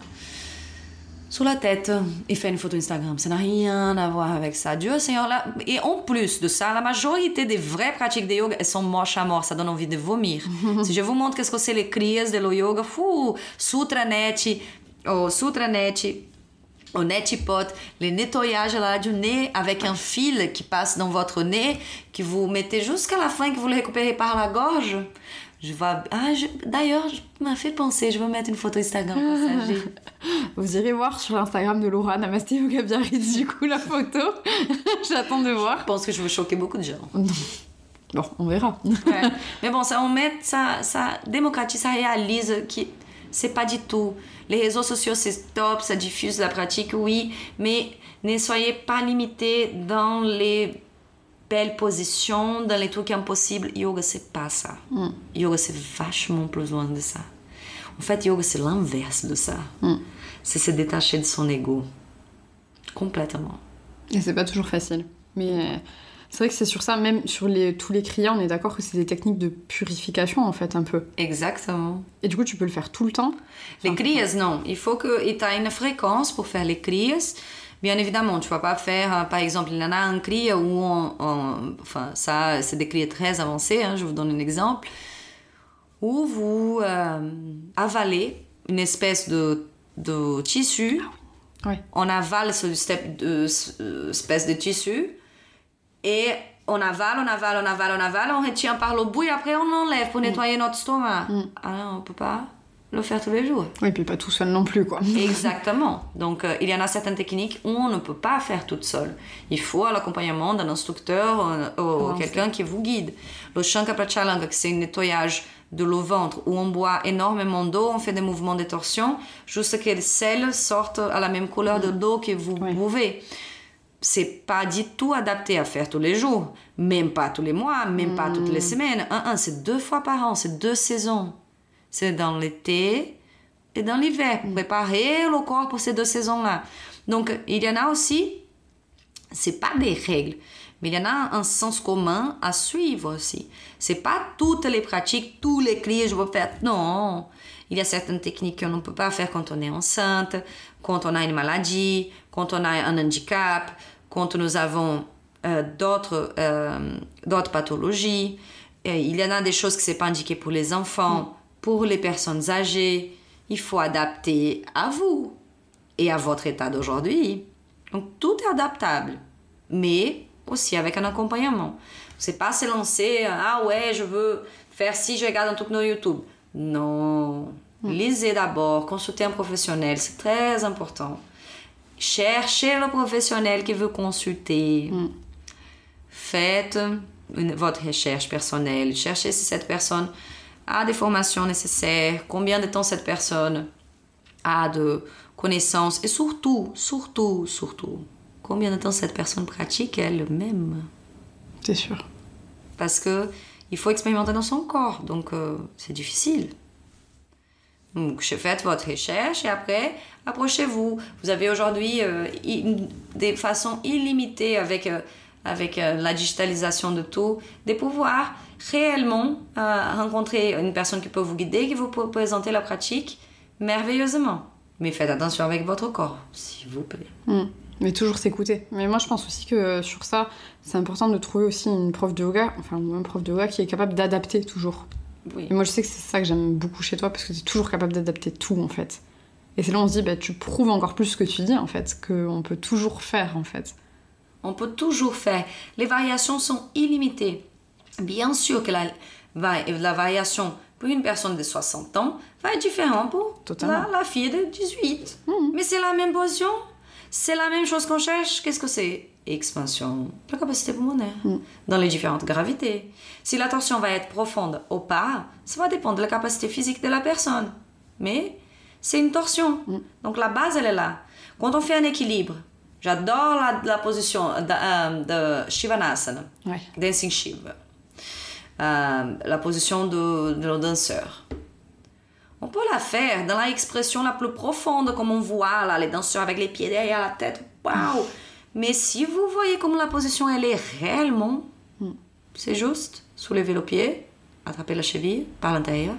Sur la tête, il fait une photo Instagram. Ça n'a rien à voir avec ça. Dieu Seigneur, là. Et en plus de ça, la majorité des vraies pratiques de yoga, elles sont moches à mort. Ça donne envie de vomir. Si je vous montre qu'est-ce que c'est les crias de yoga, fou, Sutra Net, oh, Sutra Net, au netipot, les nettoyages là du nez avec un fil qui passe dans votre nez, que vous mettez jusqu'à la fin, que vous le récupérez par la gorge. Je vois... Ah, je... D'ailleurs, je m'a fait penser, je vais mettre une photo Instagram pour ça. J'ai... Vous irez voir sur l'Instagram de Laura Namasté Yoga Biarritz, du coup, la photo. J'attends de voir. Je pense que je veux choquer beaucoup de gens. Bon, on verra. Ouais. Mais bon, ça, on met, ça, ça démocratise, ça réalise que c'est pas du tout... Les réseaux sociaux, c'est top, ça diffuse la pratique, oui, mais ne soyez pas limités dans les belles positions, dans les trucs impossibles. Yoga, c'est pas ça. Mm. Yoga, c'est vachement plus loin de ça. En fait, yoga, c'est l'inverse de ça. Mm. C'est se détacher de son ego. Complètement. Et c'est pas toujours facile. Mais c'est vrai que c'est sur ça, même sur les, tous les kriyas, on est d'accord que c'est des techniques de purification, en fait, un peu. Exactement. Et du coup, tu peux le faire tout le temps? Les kriyas, non. Il faut que tu aies une fréquence pour faire les kriyas. Bien évidemment, tu ne vas pas faire, par exemple, il y en a un kriya où on, on... Enfin, ça, c'est des kriyas très avancés, hein, je vous donne un exemple. Où vous euh, avalez une espèce de, de tissu. Ah oui. Ouais. On avale cette espèce de tissu. Et on avale, on avale, on avale, on avale, on retient par le bout et après on enlève pour nettoyer mm. notre estomac. Mm. Ah non, on ne peut pas le faire tous les jours. Oui, puis pas tout seul non plus, quoi. Exactement. Donc, euh, il y en a certaines techniques où on ne peut pas faire toute seule. Il faut l'accompagnement d'un instructeur ou oh, quelqu'un qui vous guide. Le Shankaprachalanga, c'est un nettoyage de le ventre où on boit énormément d'eau, on fait des mouvements de torsion, juste que le sel sorte à la même couleur mm. de l'eau que vous oui. buvez. c'est pas du tout adapté à faire tous les jours, même pas tous les mois, même mmh. pas toutes les semaines. Un, un, c'est deux fois par an, c'est deux saisons. C'est dans l'été et dans l'hiver, pour mmh. préparer le corps pour ces deux saisons-là. Donc, il y en a aussi, c'est pas des règles, mais il y en a un sens commun à suivre aussi. C'est pas toutes les pratiques, tous les clients, je veux faire. Non, il y a certaines techniques qu'on ne peut pas faire quand on est enceinte, quand on a une maladie, quand on a un handicap, quand nous avons euh, d'autres, euh, d'autres pathologies. Et il y en a des choses qui ne sont pas indiquées pour les enfants, mmh. pour les personnes âgées. Il faut adapter à vous et à votre état d'aujourd'hui. Donc, tout est adaptable, mais aussi avec un accompagnement. C'est pas se lancer, ah ouais, je veux faire si je regarde un truc sur YouTube. Non. Mmh. Lisez d'abord, consultez un professionnel, c'est très important. Cherchez le professionnel qui veut consulter. Mmh. Faites une, votre recherche personnelle. Cherchez si cette personne a des formations nécessaires, combien de temps cette personne a de connaissances et surtout, surtout, surtout, combien de temps cette personne pratique elle-même. C'est sûr. Parce que il faut expérimenter dans son corps, donc euh, c'est difficile. Donc, faites votre recherche et après, approchez-vous. Vous avez aujourd'hui euh, des façons illimitées avec, euh, avec euh, la digitalisation de tout, de pouvoir réellement euh, rencontrer une personne qui peut vous guider, qui vous peut présenter la pratique merveilleusement. Mais faites attention avec votre corps, s'il vous plaît. Mmh. Mais toujours s'écouter. Mais moi, je pense aussi que euh, sur ça, c'est important de trouver aussi une prof de yoga, enfin, ou un prof de yoga qui est capable d'adapter toujours. Oui. Et moi, je sais que c'est ça que j'aime beaucoup chez toi, parce que tu es toujours capable d'adapter tout, en fait. Et c'est là où on se dit, bah, tu prouves encore plus ce que tu dis, en fait, qu'on peut toujours faire, en fait. On peut toujours faire. Les variations sont illimitées. Bien sûr que la, la variation pour une personne de soixante ans va être différente pour la, la fille de dix-huit. Mmh. Mais c'est la même position. C'est la même chose qu'on cherche. Qu'est-ce que c'est? Expansion, la capacité pulmonaire, mm. dans les différentes gravités. Si la torsion va être profonde ou pas, ça va dépendre de la capacité physique de la personne. Mais c'est une torsion. Mm. Donc la base, elle est là. Quand on fait un équilibre, j'adore la, la position de, de Shivanasana, ouais. Dancing Shiva, euh, la position de, de le danseur. On peut la faire dans l'expression la plus profonde, comme on voit là, les danseurs avec les pieds derrière la tête. Waouh! Mais si vous voyez comment la position elle est réellement, mm. c'est juste soulever le pied, attraper la cheville par l'intérieur.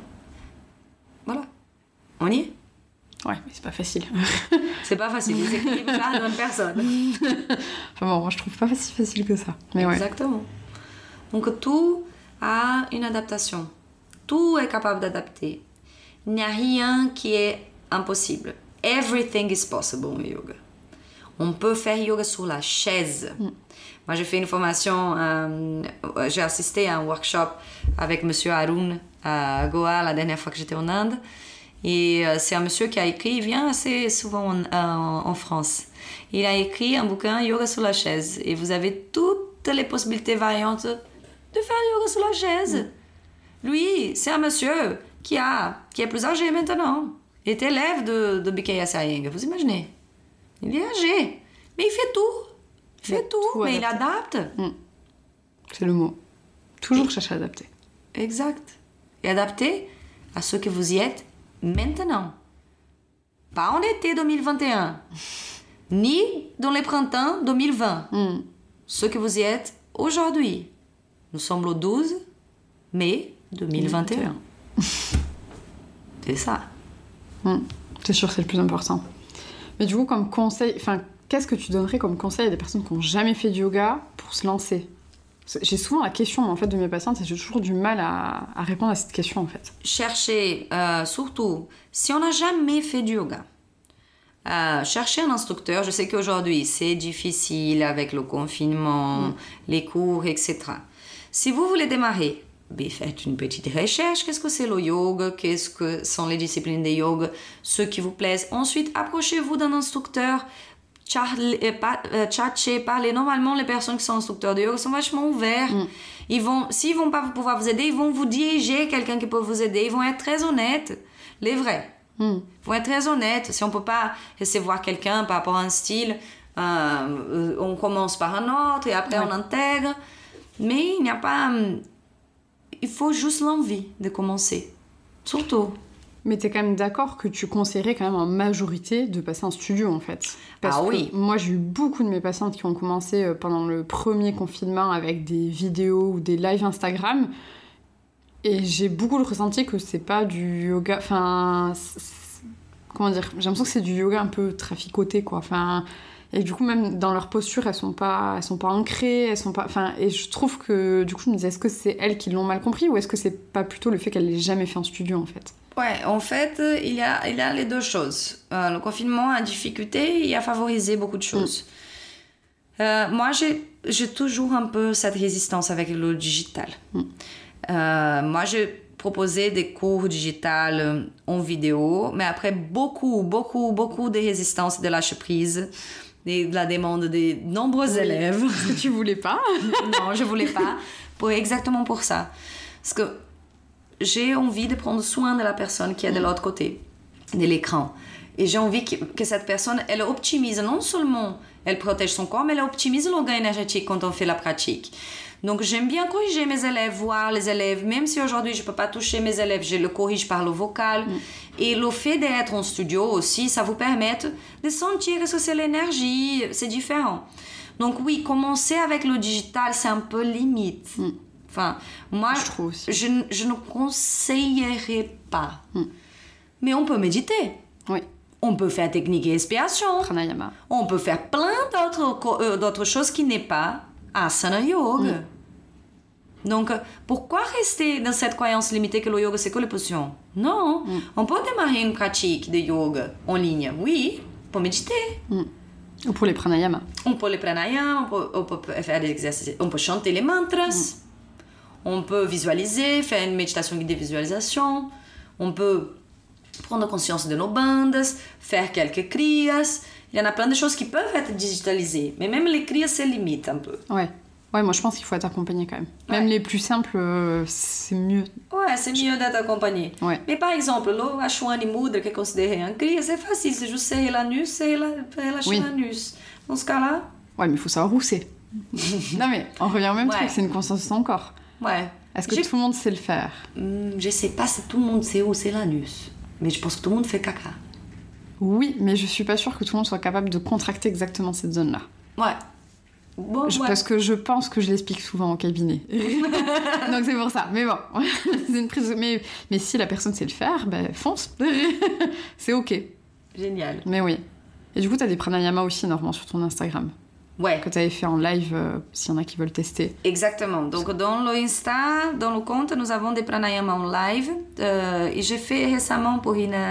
Voilà. On y est? Ouais, mais c'est pas facile. C'est pas facile, c'est équilibre pas dans une personne. Enfin bon, moi je trouve pas si facile que ça. Mais exactement. Ouais. Donc tout a une adaptation. Tout est capable d'adapter. Il n'y a rien qui est impossible. Everything is possible en yoga. On peut faire yoga sur la chaise. Mm. Moi, j'ai fait une formation, euh, j'ai assisté à un workshop avec monsieur Arun à Goa la dernière fois que j'étais en Inde. Et euh, c'est un monsieur qui a écrit, il vient assez souvent en, en, en France. Il a écrit un bouquin Yoga sur la chaise. Et vous avez toutes les possibilités variantes de faire yoga sur la chaise. Mm. Lui, c'est un monsieur qui, a, qui est plus âgé maintenant. Il est élève de, de B K S Iyengar, vous imaginez? Il est âgé, mais il fait tout. Il fait tout, tout mais adapté. il adapte. Mmh. C'est le mot. Toujours chercher à adapter. Exact. Et adapter à ce que vous y êtes maintenant. Pas en été deux mille vingt et un, ni dans les printemps deux mille vingt. Mmh. Ce que vous y êtes aujourd'hui. Nous sommes le douze mai deux mille vingt et un. C'est ça. Mmh. C'est sûr, c'est le plus important. Mais du coup, comme conseil, enfin, qu'est-ce que tu donnerais comme conseil à des personnes qui n'ont jamais fait de yoga pour se lancer? J'ai souvent la question en fait de mes patientes et j'ai toujours du mal à, à répondre à cette question en fait. Cherchez, euh, surtout, si on n'a jamais fait du yoga, euh, cherchez un instructeur. Je sais qu'aujourd'hui c'est difficile avec le confinement, mmh. les cours, et cetera. Si vous voulez démarrer, faites une petite recherche. Qu'est-ce que c'est le yoga? Qu'est-ce que sont les disciplines de yoga? Ceux qui vous plaisent. Ensuite, approchez-vous d'un instructeur. Tchatchez, parlez. Normalement, les personnes qui sont instructeurs de yoga sont vachement ouverts. Mm. Ils vont, s'ils ne vont pas pouvoir vous aider, ils vont vous diriger quelqu'un qui peut vous aider. Ils vont être très honnêtes. Les vrais. Mm. Ils vont être très honnêtes. Si on ne peut pas recevoir quelqu'un par rapport à un style, Euh, on commence par un autre et après ouais. on intègre. Mais il n'y a pas... Il faut juste l'envie de commencer. Surtout. Mais tu es quand même d'accord que tu conseillerais quand même en majorité de passer en studio, en fait. Parce ah que oui. Moi, j'ai eu beaucoup de mes patientes qui ont commencé pendant le premier confinement avec des vidéos ou des lives Instagram. Et j'ai beaucoup le ressenti que c'est pas du yoga... Enfin... Comment dire ? J'ai l'impression que c'est du yoga un peu traficoté, quoi. Enfin... Et du coup, même dans leur posture, elles sont pas, elles sont pas ancrées, elles sont pas... Enfin, et je trouve que, du coup, je me disais, est-ce que c'est elles qui l'ont mal compris ou est-ce que c'est pas plutôt le fait qu'elles l'aient jamais fait en studio, en fait ? Ouais, en fait, il y a, il y a les deux choses. Euh, le confinement a difficulté et a favorisé beaucoup de choses. Mm. Euh, moi, j'ai, j'ai toujours un peu cette résistance avec le digital. Mm. Euh, moi, j'ai proposé des cours digitales en vidéo, mais après beaucoup, beaucoup, beaucoup de résistance, de lâcher-prise, de la demande de nombreux oui. élèves. Est-ce que tu voulais pas ? Non, je voulais pas. Pour, exactement pour ça. Parce que j'ai envie de prendre soin de la personne qui est de l'autre côté de l'écran. Et j'ai envie que, que cette personne, elle optimise non seulement, elle protège son corps, mais elle optimise l'organe énergétique quand on fait la pratique. Donc j'aime bien corriger mes élèves, voir les élèves, même si aujourd'hui je ne peux pas toucher mes élèves, je le corrige par le vocal. Mm. Et le fait d'être en studio aussi, ça vous permet de sentir que c'est l'énergie, c'est différent. Donc oui, commencer avec le digital, c'est un peu limite. Mm. Enfin, moi, je, trouve aussi. je, je ne conseillerais pas. Mm. Mais on peut méditer. Oui. On peut faire technique et respiration. Pranayama. On peut faire plein d'autres, euh, d'autres choses qui n'est pas asana yoga. Mm. Donc, pourquoi rester dans cette croyance limitée que le yoga, c'est que les positions ? Non. Mm. On peut démarrer une pratique de yoga en ligne, oui, pour méditer. Mm. Ou pour les pranayamas. On peut les pranayamas, on peut, on peut faire des exercices, on peut chanter les mantras. Mm. On peut visualiser, faire une méditation guidée visualisation. On peut prendre conscience de nos bandes, faire quelques kriyas. Il y en a plein de choses qui peuvent être digitalisées. Mais même les kriyas, c'est limite un peu. Ouais. Ouais, moi je pense qu'il faut être accompagné quand même. Ouais. Même les plus simples, euh, c'est mieux. Ouais, c'est mieux d'être accompagné. Ouais. Mais par exemple, le Ashwani Mudra, qui est considéré un kriya, c'est facile. C'est juste serrer l'anus, serrer la, relâcher oui. l'anus. Dans ce cas-là... Ouais, mais il faut savoir où c'est. Non mais, on revient au même ouais. truc, c'est une conscience de son corps. Ouais. Est-ce que J'ai... tout le monde sait le faire ? hum, Je sais pas si tout le monde sait où c'est l'anus. Mais je pense que tout le monde fait caca. Oui, mais je suis pas sûre que tout le monde soit capable de contracter exactement cette zone-là. Ouais. Bon, je, ouais. Parce que je pense que je l'explique souvent au cabinet. Donc c'est pour ça. Mais bon, c'est une prise de... mais, mais si la personne sait le faire, ben fonce. C'est ok. Génial. Mais oui. Et du coup, t'as des pranayamas aussi, normalement, sur ton Instagram. Ouais. Que t'avais fait en live, euh, s'il y en a qui veulent tester. Exactement. Donc dans le Insta, dans le compte, nous avons des pranayamas en live. Euh, et j'ai fait récemment pour une,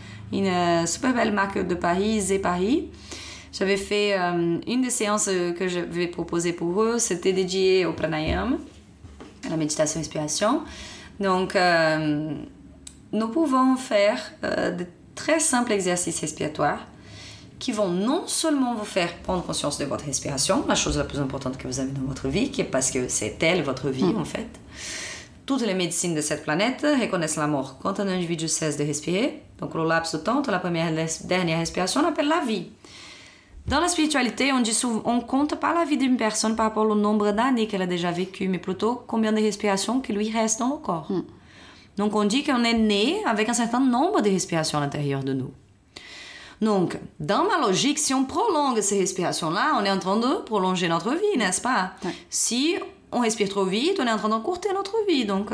une super belle marque de Paris, Zé Paris. J'avais fait euh, une des séances que je vais proposer pour eux, c'était dédié au pranayama, à la méditation respiration. Donc, euh, nous pouvons faire euh, de très simples exercices respiratoires qui vont non seulement vous faire prendre conscience de votre respiration, la chose la plus importante que vous avez dans votre vie, parce que c'est elle votre vie mmh. en fait. Toutes les médecines de cette planète reconnaissent la mort quand un individu cesse de respirer. Donc, le laps de temps entre la première et la dernière respiration, on appelle la vie. Dans la spiritualité, on dit souvent, on compte pas la vie d'une personne par rapport au nombre d'années qu'elle a déjà vécu, mais plutôt combien de respirations qui lui restent dans le corps. Mm. Donc on dit qu'on est né avec un certain nombre de respirations à l'intérieur de nous. Donc, dans ma logique, si on prolonge ces respirations-là, on est en train de prolonger notre vie, n'est-ce pas? Ouais. Si on respire trop vite, on est en train d'encurter notre vie. Donc,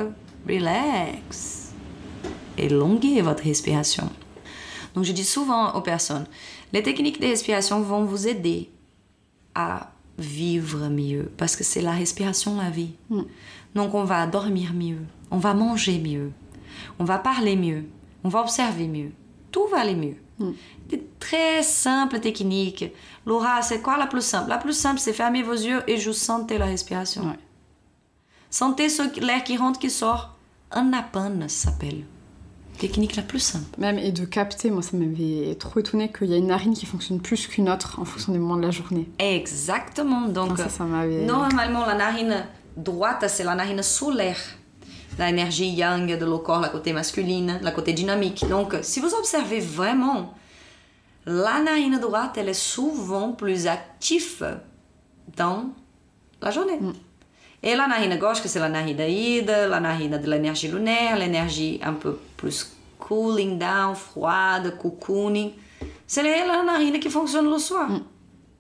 relax. Élonguez votre respiration. Donc, je dis souvent aux personnes, les techniques de respiration vont vous aider à vivre mieux, parce que c'est la respiration, la vie. Mm. Donc, on va dormir mieux, on va manger mieux, on va parler mieux, on va observer mieux. Tout va aller mieux. Mm. Des très simples techniques. Laura, c'est quoi la plus simple? La plus simple, c'est fermer vos yeux et juste sentez la respiration. Ouais. Sentez ce, l'air qui rentre, qui sort. Anapana, ça s'appelle. Technique la plus simple. Même, et de capter, moi ça m'avait trop étonné qu'il y a une narine qui fonctionne plus qu'une autre en fonction des moments de la journée. Exactement. Donc, ça, ça m'avait... normalement, la narine droite, c'est la narine solaire. L'énergie yang de le corps, la côté masculine, la côté dynamique. Donc, si vous observez vraiment la narine droite, elle est souvent plus active dans la journée. Mm. Et la narine gauche, que c'est la narine ide, la narine de l'énergie lunaire, l'énergie un peu plus cooling down, froide, cocooning. C'est la narine qui fonctionne le soir. Mm.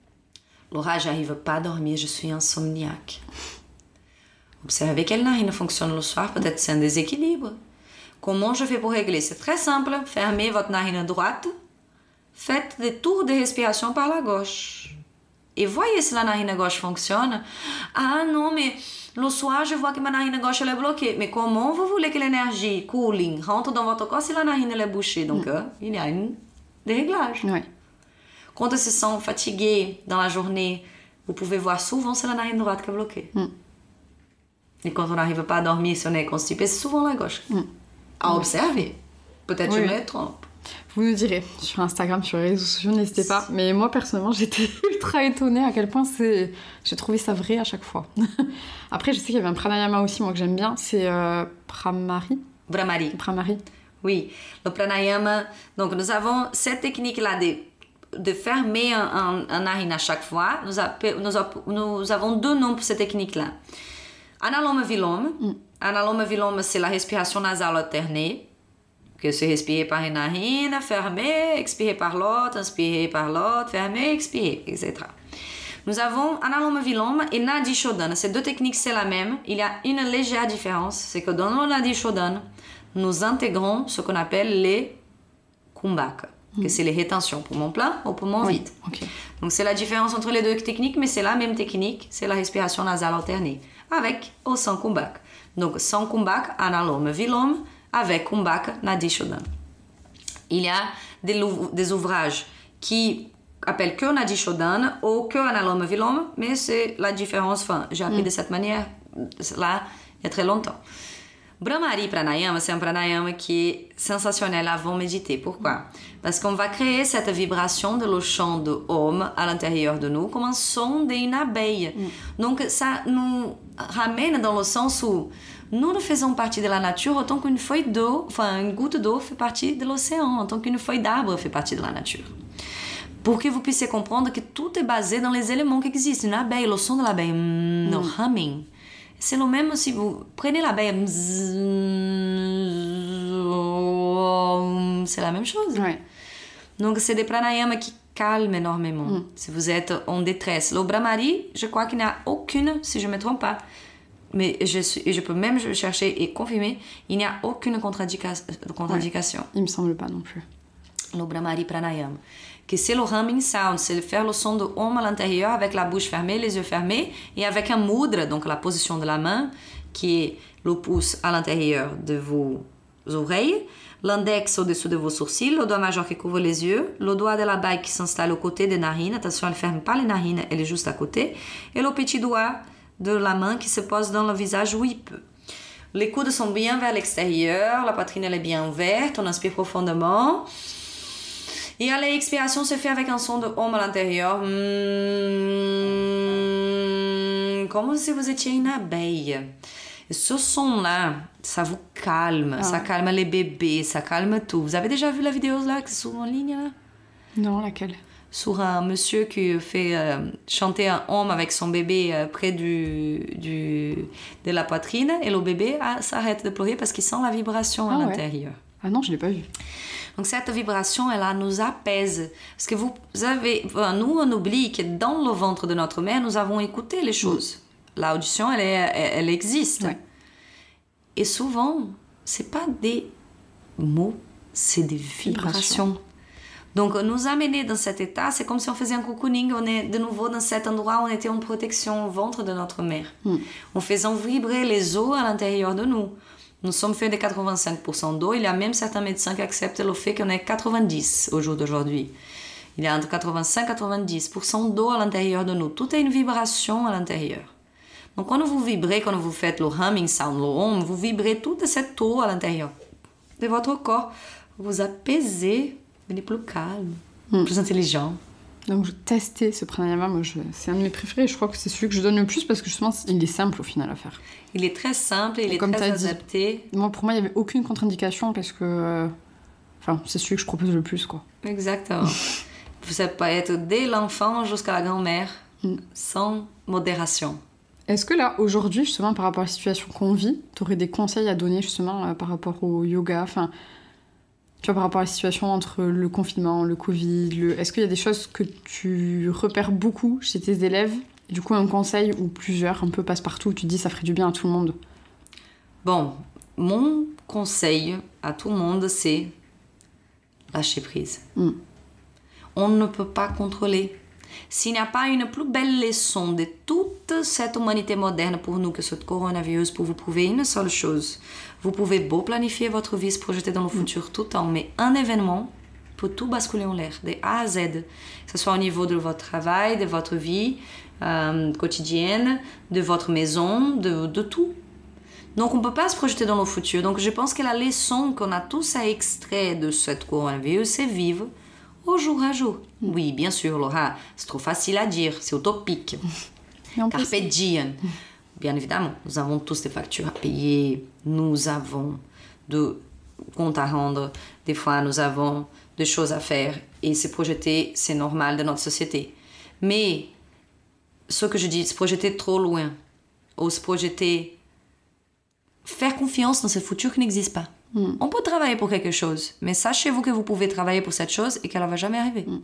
Laura, j'arrive pas à dormir, je suis insomniaque. Observez quelle narine fonctionne le soir, peut-être c'est un déséquilibre. Comment je fais pour régler? C'est très simple, fermez votre narine droite, faites des tours de respiration par la gauche. Et voyez si la narine gauche fonctionne. Ah non, mais le soir, je vois que ma narine gauche elle est bloquée. Mais comment vous voulez que l'énergie cooling rentre dans votre corps si la narine elle est bouchée? Donc, mm. euh, il y a un déréglage. Oui. Quand on se sent fatigué dans la journée, vous pouvez voir souvent c'est la narine droite qui est bloquée. Mm. Et quand on n'arrive pas à dormir, si on est constipé, c'est souvent la gauche. Mm. À observer. Peut-être oui. Je me trompe. Vous nous direz sur Instagram, sur les réseaux sociaux, n'hésitez pas. Mais moi, personnellement, j'étais ultra étonnée à quel point c'est... j'ai trouvé ça vrai à chaque fois. Après, je sais qu'il y avait un pranayama aussi, moi, que j'aime bien. C'est euh, Pramari. Brahmari. Pramari. Oui, le pranayama. Donc, nous avons cette technique-là de, de fermer un, un, un narine à chaque fois. Nous, a, nous, a, nous avons deux noms pour cette technique-là. Analoma Viloma. Mm. Analoma Viloma, c'est la respiration nasale alternée. Que se respirer par une narine, fermer, expirer par l'autre, inspirer par l'autre, fermer, expirer, et cetera. Nous avons Analoma Viloma et Nadi Shodhana. Ces deux techniques, c'est la même. Il y a une légère différence. C'est que dans le Nadi Shodhana, nous intégrons ce qu'on appelle les kumbhaka, mm. que c'est les rétentions, poumon plein ou poumon oui. vide. Okay. Donc c'est la différence entre les deux techniques, mais c'est la même technique. C'est la respiration nasale alternée, avec ou sans kumbhaka. Donc sans kumbhaka, Analoma Viloma, avec kumbhaka, Nadi Shodhana. Il y a des, des ouvrages qui appellent que Nadi Shodhana ou que Analoma Viloma, mais c'est la différence. Enfin, j'ai appris mm. de cette manière là il y a très longtemps. Brahmari Pranayama, c'est un pranayama qui est sensationnel avant méditer. Pourquoi? Parce qu'on va créer cette vibration de le chant de Om à l'intérieur de nous comme un son d'une abeille. Mm. Donc ça nous ramène dans le sens où nous ne faisons partie de la nature autant qu'une feuille d'eau, enfin une goutte d'eau fait partie de l'océan, autant qu'une feuille d'arbre fait partie de la nature. Pour que vous puissiez comprendre que tout est basé dans les éléments qui existent. Une abeille, le son de l'abeille, mm, le humming. C'est le même si vous prenez l'abeille, c'est la même chose. Ouais. Donc c'est des pranayamas qui calment énormément. Mm. Si vous êtes en détresse. Le Brahmari, je crois qu'il n'y a aucune, si je ne me trompe pas, mais je, suis, je peux même chercher et confirmer, il n'y a aucune contre-indication. Ouais, il me semble pas non plus. Le Brahmari Pranayama. Que c'est le humming sound, c'est faire le son de Om à l'intérieur avec la bouche fermée, les yeux fermés, et avec un mudra, donc la position de la main, qui est le pouce à l'intérieur de vos oreilles, l'index au-dessous de vos sourcils, le doigt majeur qui couvre les yeux, le doigt de la bague qui s'installe au côté des narines, attention, elle ne ferme pas les narines, elle est juste à côté, et le petit doigt de la main qui se pose dans le visage où il peut. Les coudes sont bien vers l'extérieur, la poitrine elle est bien ouverte, on inspire profondément. Et à l'expiration se fait avec un son de Om à l'intérieur. Mmh, comme si vous étiez une abeille. Et ce son-là, ça vous calme. Ah. Ça calme les bébés, ça calme tout. Vous avez déjà vu la vidéo là, qui est sur en ligne là? Non, laquelle? Sur un monsieur qui fait euh, chanter un Om avec son bébé euh, près du, du, de la poitrine. Et le bébé ah, s'arrête de pleurer parce qu'il sent la vibration ah, à l'intérieur. Ouais. Ah non, je ne l'ai pas vu. Donc cette vibration, elle, elle nous apaise. Parce que vous avez... Enfin, nous, on oublie que dans le ventre de notre mère, nous avons écouté les choses. Mm. L'audition, elle, est, elle existe. Ouais. Et souvent, ce n'est pas des mots, c'est des vibrations. Vibration. Donc, nous amener dans cet état, c'est comme si on faisait un cocooning. On est de nouveau dans cet endroit où on était en protection au ventre de notre mère. Mm. En faisant vibrer les os à l'intérieur de nous. Nous sommes faits de quatre-vingt-cinq pour cent d'eau. Il y a même certains médecins qui acceptent le fait qu'on est quatre-vingt-dix au jour d'aujourd'hui. Il y a entre quatre-vingt-cinq et quatre-vingt-dix pour cent d'eau à l'intérieur de nous. Tout est une vibration à l'intérieur. Donc quand vous vibrez, quand vous faites le humming sound, le Om, vous vibrez toute cette eau à l'intérieur de votre corps. Vous vous apaisez, vous êtes plus calme, mm. plus intelligent. Donc tester ce pranayama, moi je... c'est un de mes préférés. Je crois que c'est celui que je donne le plus parce que justement il est simple au final à faire. Il est très simple et il et est comme très dit, adapté. Moi, pour moi, il n'y avait aucune contre-indication parce que... Euh... Enfin, c'est celui que je propose le plus, quoi. Exactement. ça peut être dès l'enfant jusqu'à la grand-mère, mm. sans modération. Est-ce que là, aujourd'hui, justement, par rapport à la situation qu'on vit, tu aurais des conseils à donner, justement, euh, par rapport au yoga, enfin, tu vois, par rapport à la situation entre le confinement, le Covid, le... est-ce qu'il y a des choses que tu repères beaucoup chez tes élèves? Du coup, un conseil ou plusieurs, un peu passe-partout, où tu te dis ça ferait du bien à tout le monde? Bon, mon conseil à tout le monde, c'est lâcher prise. Mm. On ne peut pas contrôler. S'il n'y a pas une plus belle leçon de toute cette humanité moderne pour nous que ce coronavirus, pour vous prouver une seule chose, vous pouvez beau planifier votre vie, se projeter dans le futur tout le temps, mais un événement peut tout basculer en l'air, de A à Z, que ce soit au niveau de votre travail, de votre vie euh, quotidienne, de votre maison, de, de tout. Donc on ne peut pas se projeter dans le futur. Donc je pense que la leçon qu'on a tous à extraire de ce coronavirus, c'est vivre au jour à jour. Oui, bien sûr, Laura, c'est trop facile à dire, c'est utopique. Carpe diem. Bien évidemment, nous avons tous des factures à payer, nous avons des comptes à rendre, des fois nous avons des choses à faire et se projeter, c'est normal dans notre société. Mais ce que je dis, se projeter trop loin, ou se projeter, faire confiance dans ce futur qui n'existe pas. Mm. On peut travailler pour quelque chose, mais sachez-vous que vous pouvez travailler pour cette chose et qu'elle ne va jamais arriver. Mm.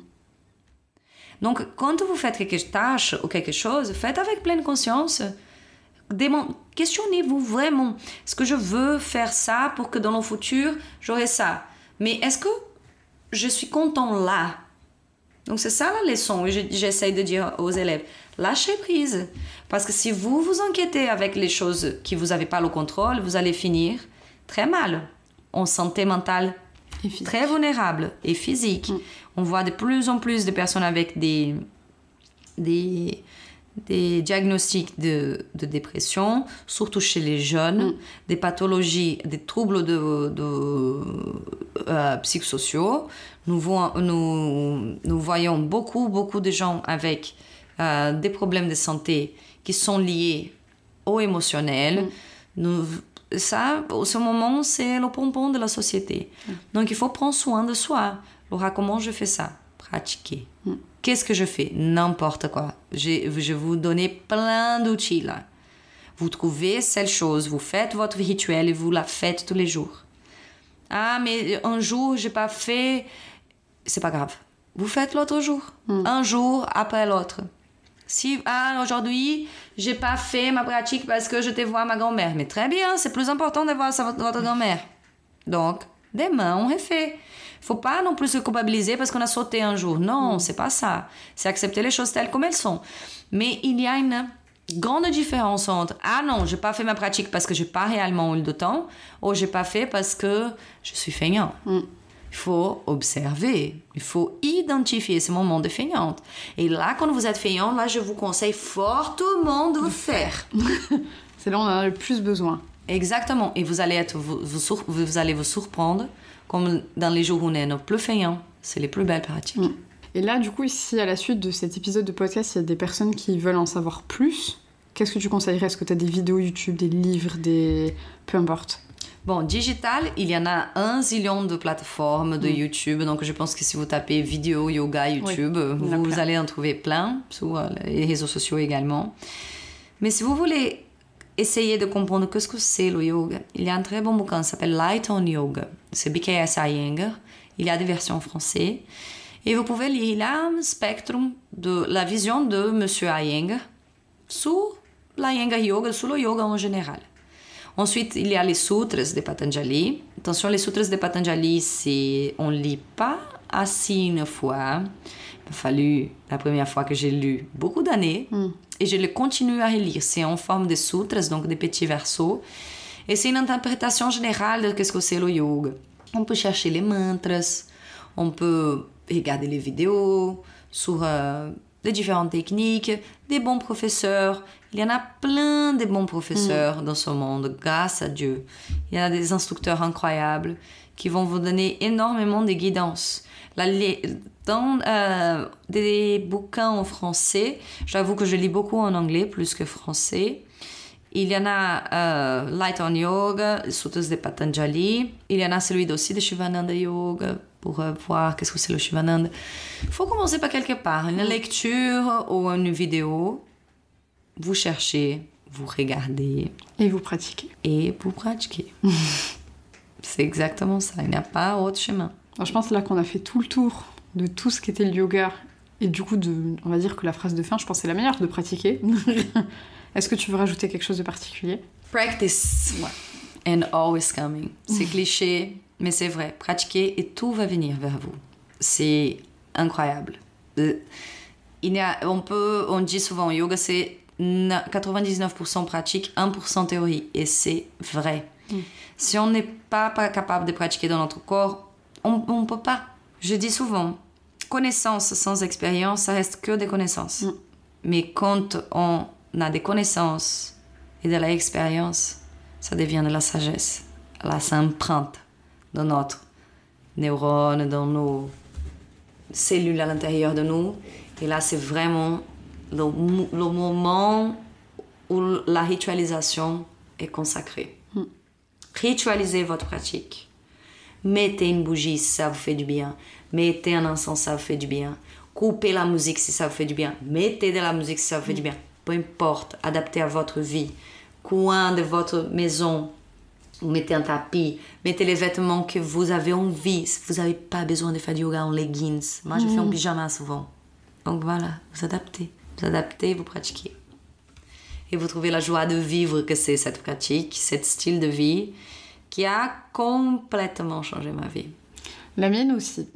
Donc, quand vous faites quelque tâche ou quelque chose, faites avec pleine conscience. Questionnez-vous vraiment. Est-ce que je veux faire ça pour que dans le futur, j'aurai ça? Mais est-ce que je suis content là? Donc, c'est ça la leçon. J'essaie de dire aux élèves. Lâchez prise. Parce que si vous vous inquiétez avec les choses que vous n'avez pas le contrôle, vous allez finir très mal, en santé mentale, très vulnérable et physique. Mm. On voit de plus en plus de personnes avec des, des, des diagnostics de, de dépression, surtout chez les jeunes, mm. des pathologies, des troubles de, de, euh, psychosociaux. Nous, vo- nous, nous voyons beaucoup, beaucoup de gens avec euh, des problèmes de santé qui sont liés au émotionnel. Mm. Nous, ça, au ce moment, c'est le pompon de la société. Mm. Donc, il faut prendre soin de soi. Laura, comment je fais ça? Pratiquer. Mm. Qu'est-ce que je fais? N'importe quoi. Je, je vais vous donner plein d'outils, là. Vous trouvez cette chose, vous faites votre rituel et vous la faites tous les jours. Ah, mais un jour, je n'ai pas fait... C'est pas grave. Vous faites l'autre jour. Mm. Un jour après l'autre. Si, ah, aujourd'hui, j'ai pas fait ma pratique parce que je te vois ma grand-mère. Mais très bien, c'est plus important de voir votre grand-mère. Donc, demain, on refait. Faut pas non plus se culpabiliser parce qu'on a sauté un jour. Non, mm. c'est pas ça. C'est accepter les choses telles comme elles sont. Mais il y a une grande différence entre « Ah non, j'ai pas fait ma pratique parce que j'ai pas réellement eu le temps » ou « J'ai pas fait parce que je suis feignant. Mm. » Il faut observer, il faut identifier ces moments de feignante. Et là, quand vous êtes feignant, là, je vous conseille fortement de le faire. C'est là où on en a le plus besoin. Exactement. Et vous allez, être, vous, vous, sur, vous allez vous surprendre, comme dans les jours où on est le plus feignant, c'est les plus belles pratiques. Mm. Et là, du coup, ici, à la suite de cet épisode de podcast, il y a des personnes qui veulent en savoir plus. Qu'est-ce que tu conseillerais? Est-ce que tu as des vidéos YouTube, des livres, des... peu importe? Bon, digital, il y en a un zillion de plateformes de mm. YouTube. Donc, je pense que si vous tapez vidéo, yoga, YouTube, oui, vous, vous allez en trouver plein sur les réseaux sociaux également. Mais si vous voulez essayer de comprendre ce que c'est le yoga, il y a un très bon bouquin qui s'appelle Light on Yoga. C'est B K S Iyengar. Il y a des versions en français. Et vous pouvez lire là un spectre de la vision de M. Iyengar sur l'Iyengar Yoga, sur le yoga en général. Ensuite, il y a les sutras de Patanjali. Attention, les sutras de Patanjali, c'est... on ne lit pas assez une fois. Il m'a fallu, la première fois que j'ai lu, beaucoup d'années. Mm. Et je le continue à relire. C'est en forme de sutras, donc des petits versos. Et c'est une interprétation générale de ce que c'est le yoga. On peut chercher les mantras, on peut regarder les vidéos sur euh, les différentes techniques, des bons professeurs. Il y en a plein de bons professeurs mmh. dans ce monde, grâce à Dieu. Il y a des instructeurs incroyables qui vont vous donner énormément de guidance. Là, les, dans euh, des bouquins en français, j'avoue que je lis beaucoup en anglais plus que français, Il y en a euh, Light on Yoga, sauteuse de Patanjali. Il y en a celui aussi de Shivananda Yoga pour euh, voir qu'est-ce que c'est le Shivananda. Il faut commencer par quelque part. Une lecture ou une vidéo. Vous cherchez, vous regardez. Et vous pratiquez. Et vous pratiquez. C'est exactement ça. Il n'y a pas autre chemin. Alors, je pense là qu'on a fait tout le tour de tout ce qu'était le yoga. Et du coup, de, on va dire que la phrase de fin, je pense que c'est la meilleure, de pratiquer. Est-ce que tu veux rajouter quelque chose de particulier? Practice. Ouais. And always coming. C'est cliché, mais c'est vrai. Pratiquez et tout va venir vers vous. C'est incroyable. Il y a, on, peut, on dit souvent, yoga, c'est quatre-vingt-dix-neuf pour cent pratique, un pour cent théorie. Et c'est vrai. Mm. Si on n'est pas, pas capable de pratiquer dans notre corps, on ne peut pas. Je dis souvent, connaissance sans expérience, ça reste que des connaissances. Mm. Mais quand on a des connaissances et de l'expérience, ça devient de la sagesse. Là, ça emprunte dans notre neurone, dans nos cellules à l'intérieur de nous. Et là, c'est vraiment le, le moment où la ritualisation est consacrée. Mm. Ritualisez votre pratique. Mettez une bougie si ça vous fait du bien. Mettez un encens si ça vous fait du bien. Coupez la musique si ça vous fait du bien. Mettez de la musique si ça vous fait mm. du bien. Peu importe, adaptez à votre vie. Coin de votre maison, mettez un tapis. Mettez les vêtements que vous avez envie. Vous n'avez pas besoin de faire du yoga en leggings. Moi, je mm. fais en pyjama souvent. Donc voilà, vous adaptez. Vous adaptez, vous pratiquez. Et vous trouvez la joie de vivre que c'est cette pratique, ce style de vie qui a complètement changé ma vie. La mienne aussi.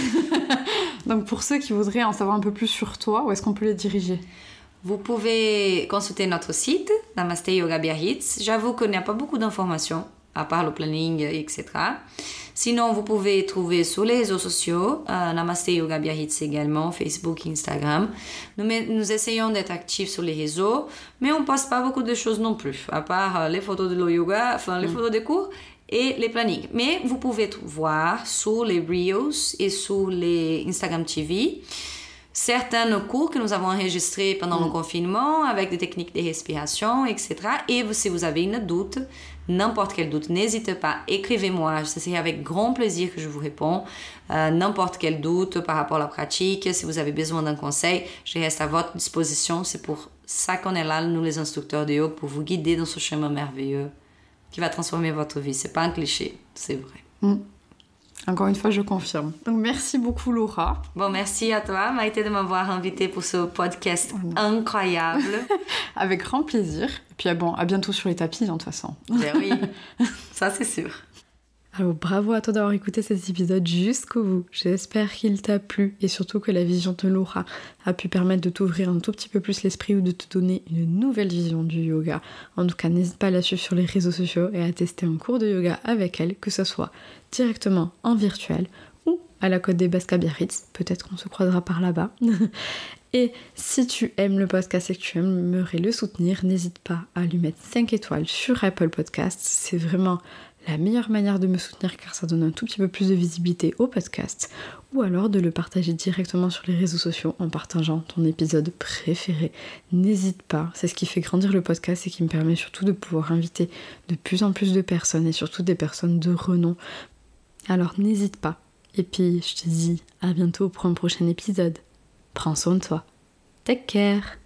Donc pour ceux qui voudraient en savoir un peu plus sur toi, où est-ce qu'on peut les diriger? Vous pouvez consulter notre site, Namaste Yoga Biarritz. J'avoue qu'il n'y a pas beaucoup d'informations, à part le planning, et cetera. Sinon, vous pouvez trouver sur les réseaux sociaux, euh, Namaste Yoga Biarritz également, Facebook, Instagram. Nous, nous essayons d'être actifs sur les réseaux, mais on ne poste pas beaucoup de choses non plus, à part euh, les photos de le yoga, enfin les mm. photos des cours et les plannings. Mais vous pouvez voir sur les Reels et sur les Instagram T V certains cours que nous avons enregistrés pendant mm. le confinement avec des techniques de respiration, et cetera. Et si vous avez une doute, n'importe quel doute, n'hésitez pas, écrivez-moi, c'est avec grand plaisir que je vous réponds. Euh, n'importe quel doute par rapport à la pratique, si vous avez besoin d'un conseil, je reste à votre disposition. C'est pour ça qu'on est là, nous les instructeurs de yoga, pour vous guider dans ce chemin merveilleux qui va transformer votre vie. C'est pas un cliché, c'est vrai. Mm. Encore une fois, je confirme. Donc, merci beaucoup, Laura. Bon, merci à toi, Maïté, de m'avoir invitée pour ce podcast oh incroyable. Avec grand plaisir. Et puis, bon, à bientôt sur les tapis, de toute façon. Ben oui, ça c'est sûr. Alors, bravo à toi d'avoir écouté cet épisode jusqu'au bout. J'espère qu'il t'a plu et surtout que la vision de Laura a pu permettre de t'ouvrir un tout petit peu plus l'esprit ou de te donner une nouvelle vision du yoga. En tout cas, n'hésite pas à la suivre sur les réseaux sociaux et à tester un cours de yoga avec elle, que ce soit directement en virtuel ou à la Côte des Basques à Biarritz. Peut-être qu'on se croisera par là-bas. Et si tu aimes le podcast et que tu aimerais le soutenir, n'hésite pas à lui mettre cinq étoiles sur Apple Podcasts. C'est vraiment la meilleure manière de me soutenir car ça donne un tout petit peu plus de visibilité au podcast, ou alors de le partager directement sur les réseaux sociaux en partageant ton épisode préféré. N'hésite pas, c'est ce qui fait grandir le podcast et qui me permet surtout de pouvoir inviter de plus en plus de personnes et surtout des personnes de renom. Alors n'hésite pas. Et puis je te dis à bientôt pour un prochain épisode. Prends soin de toi. Take care.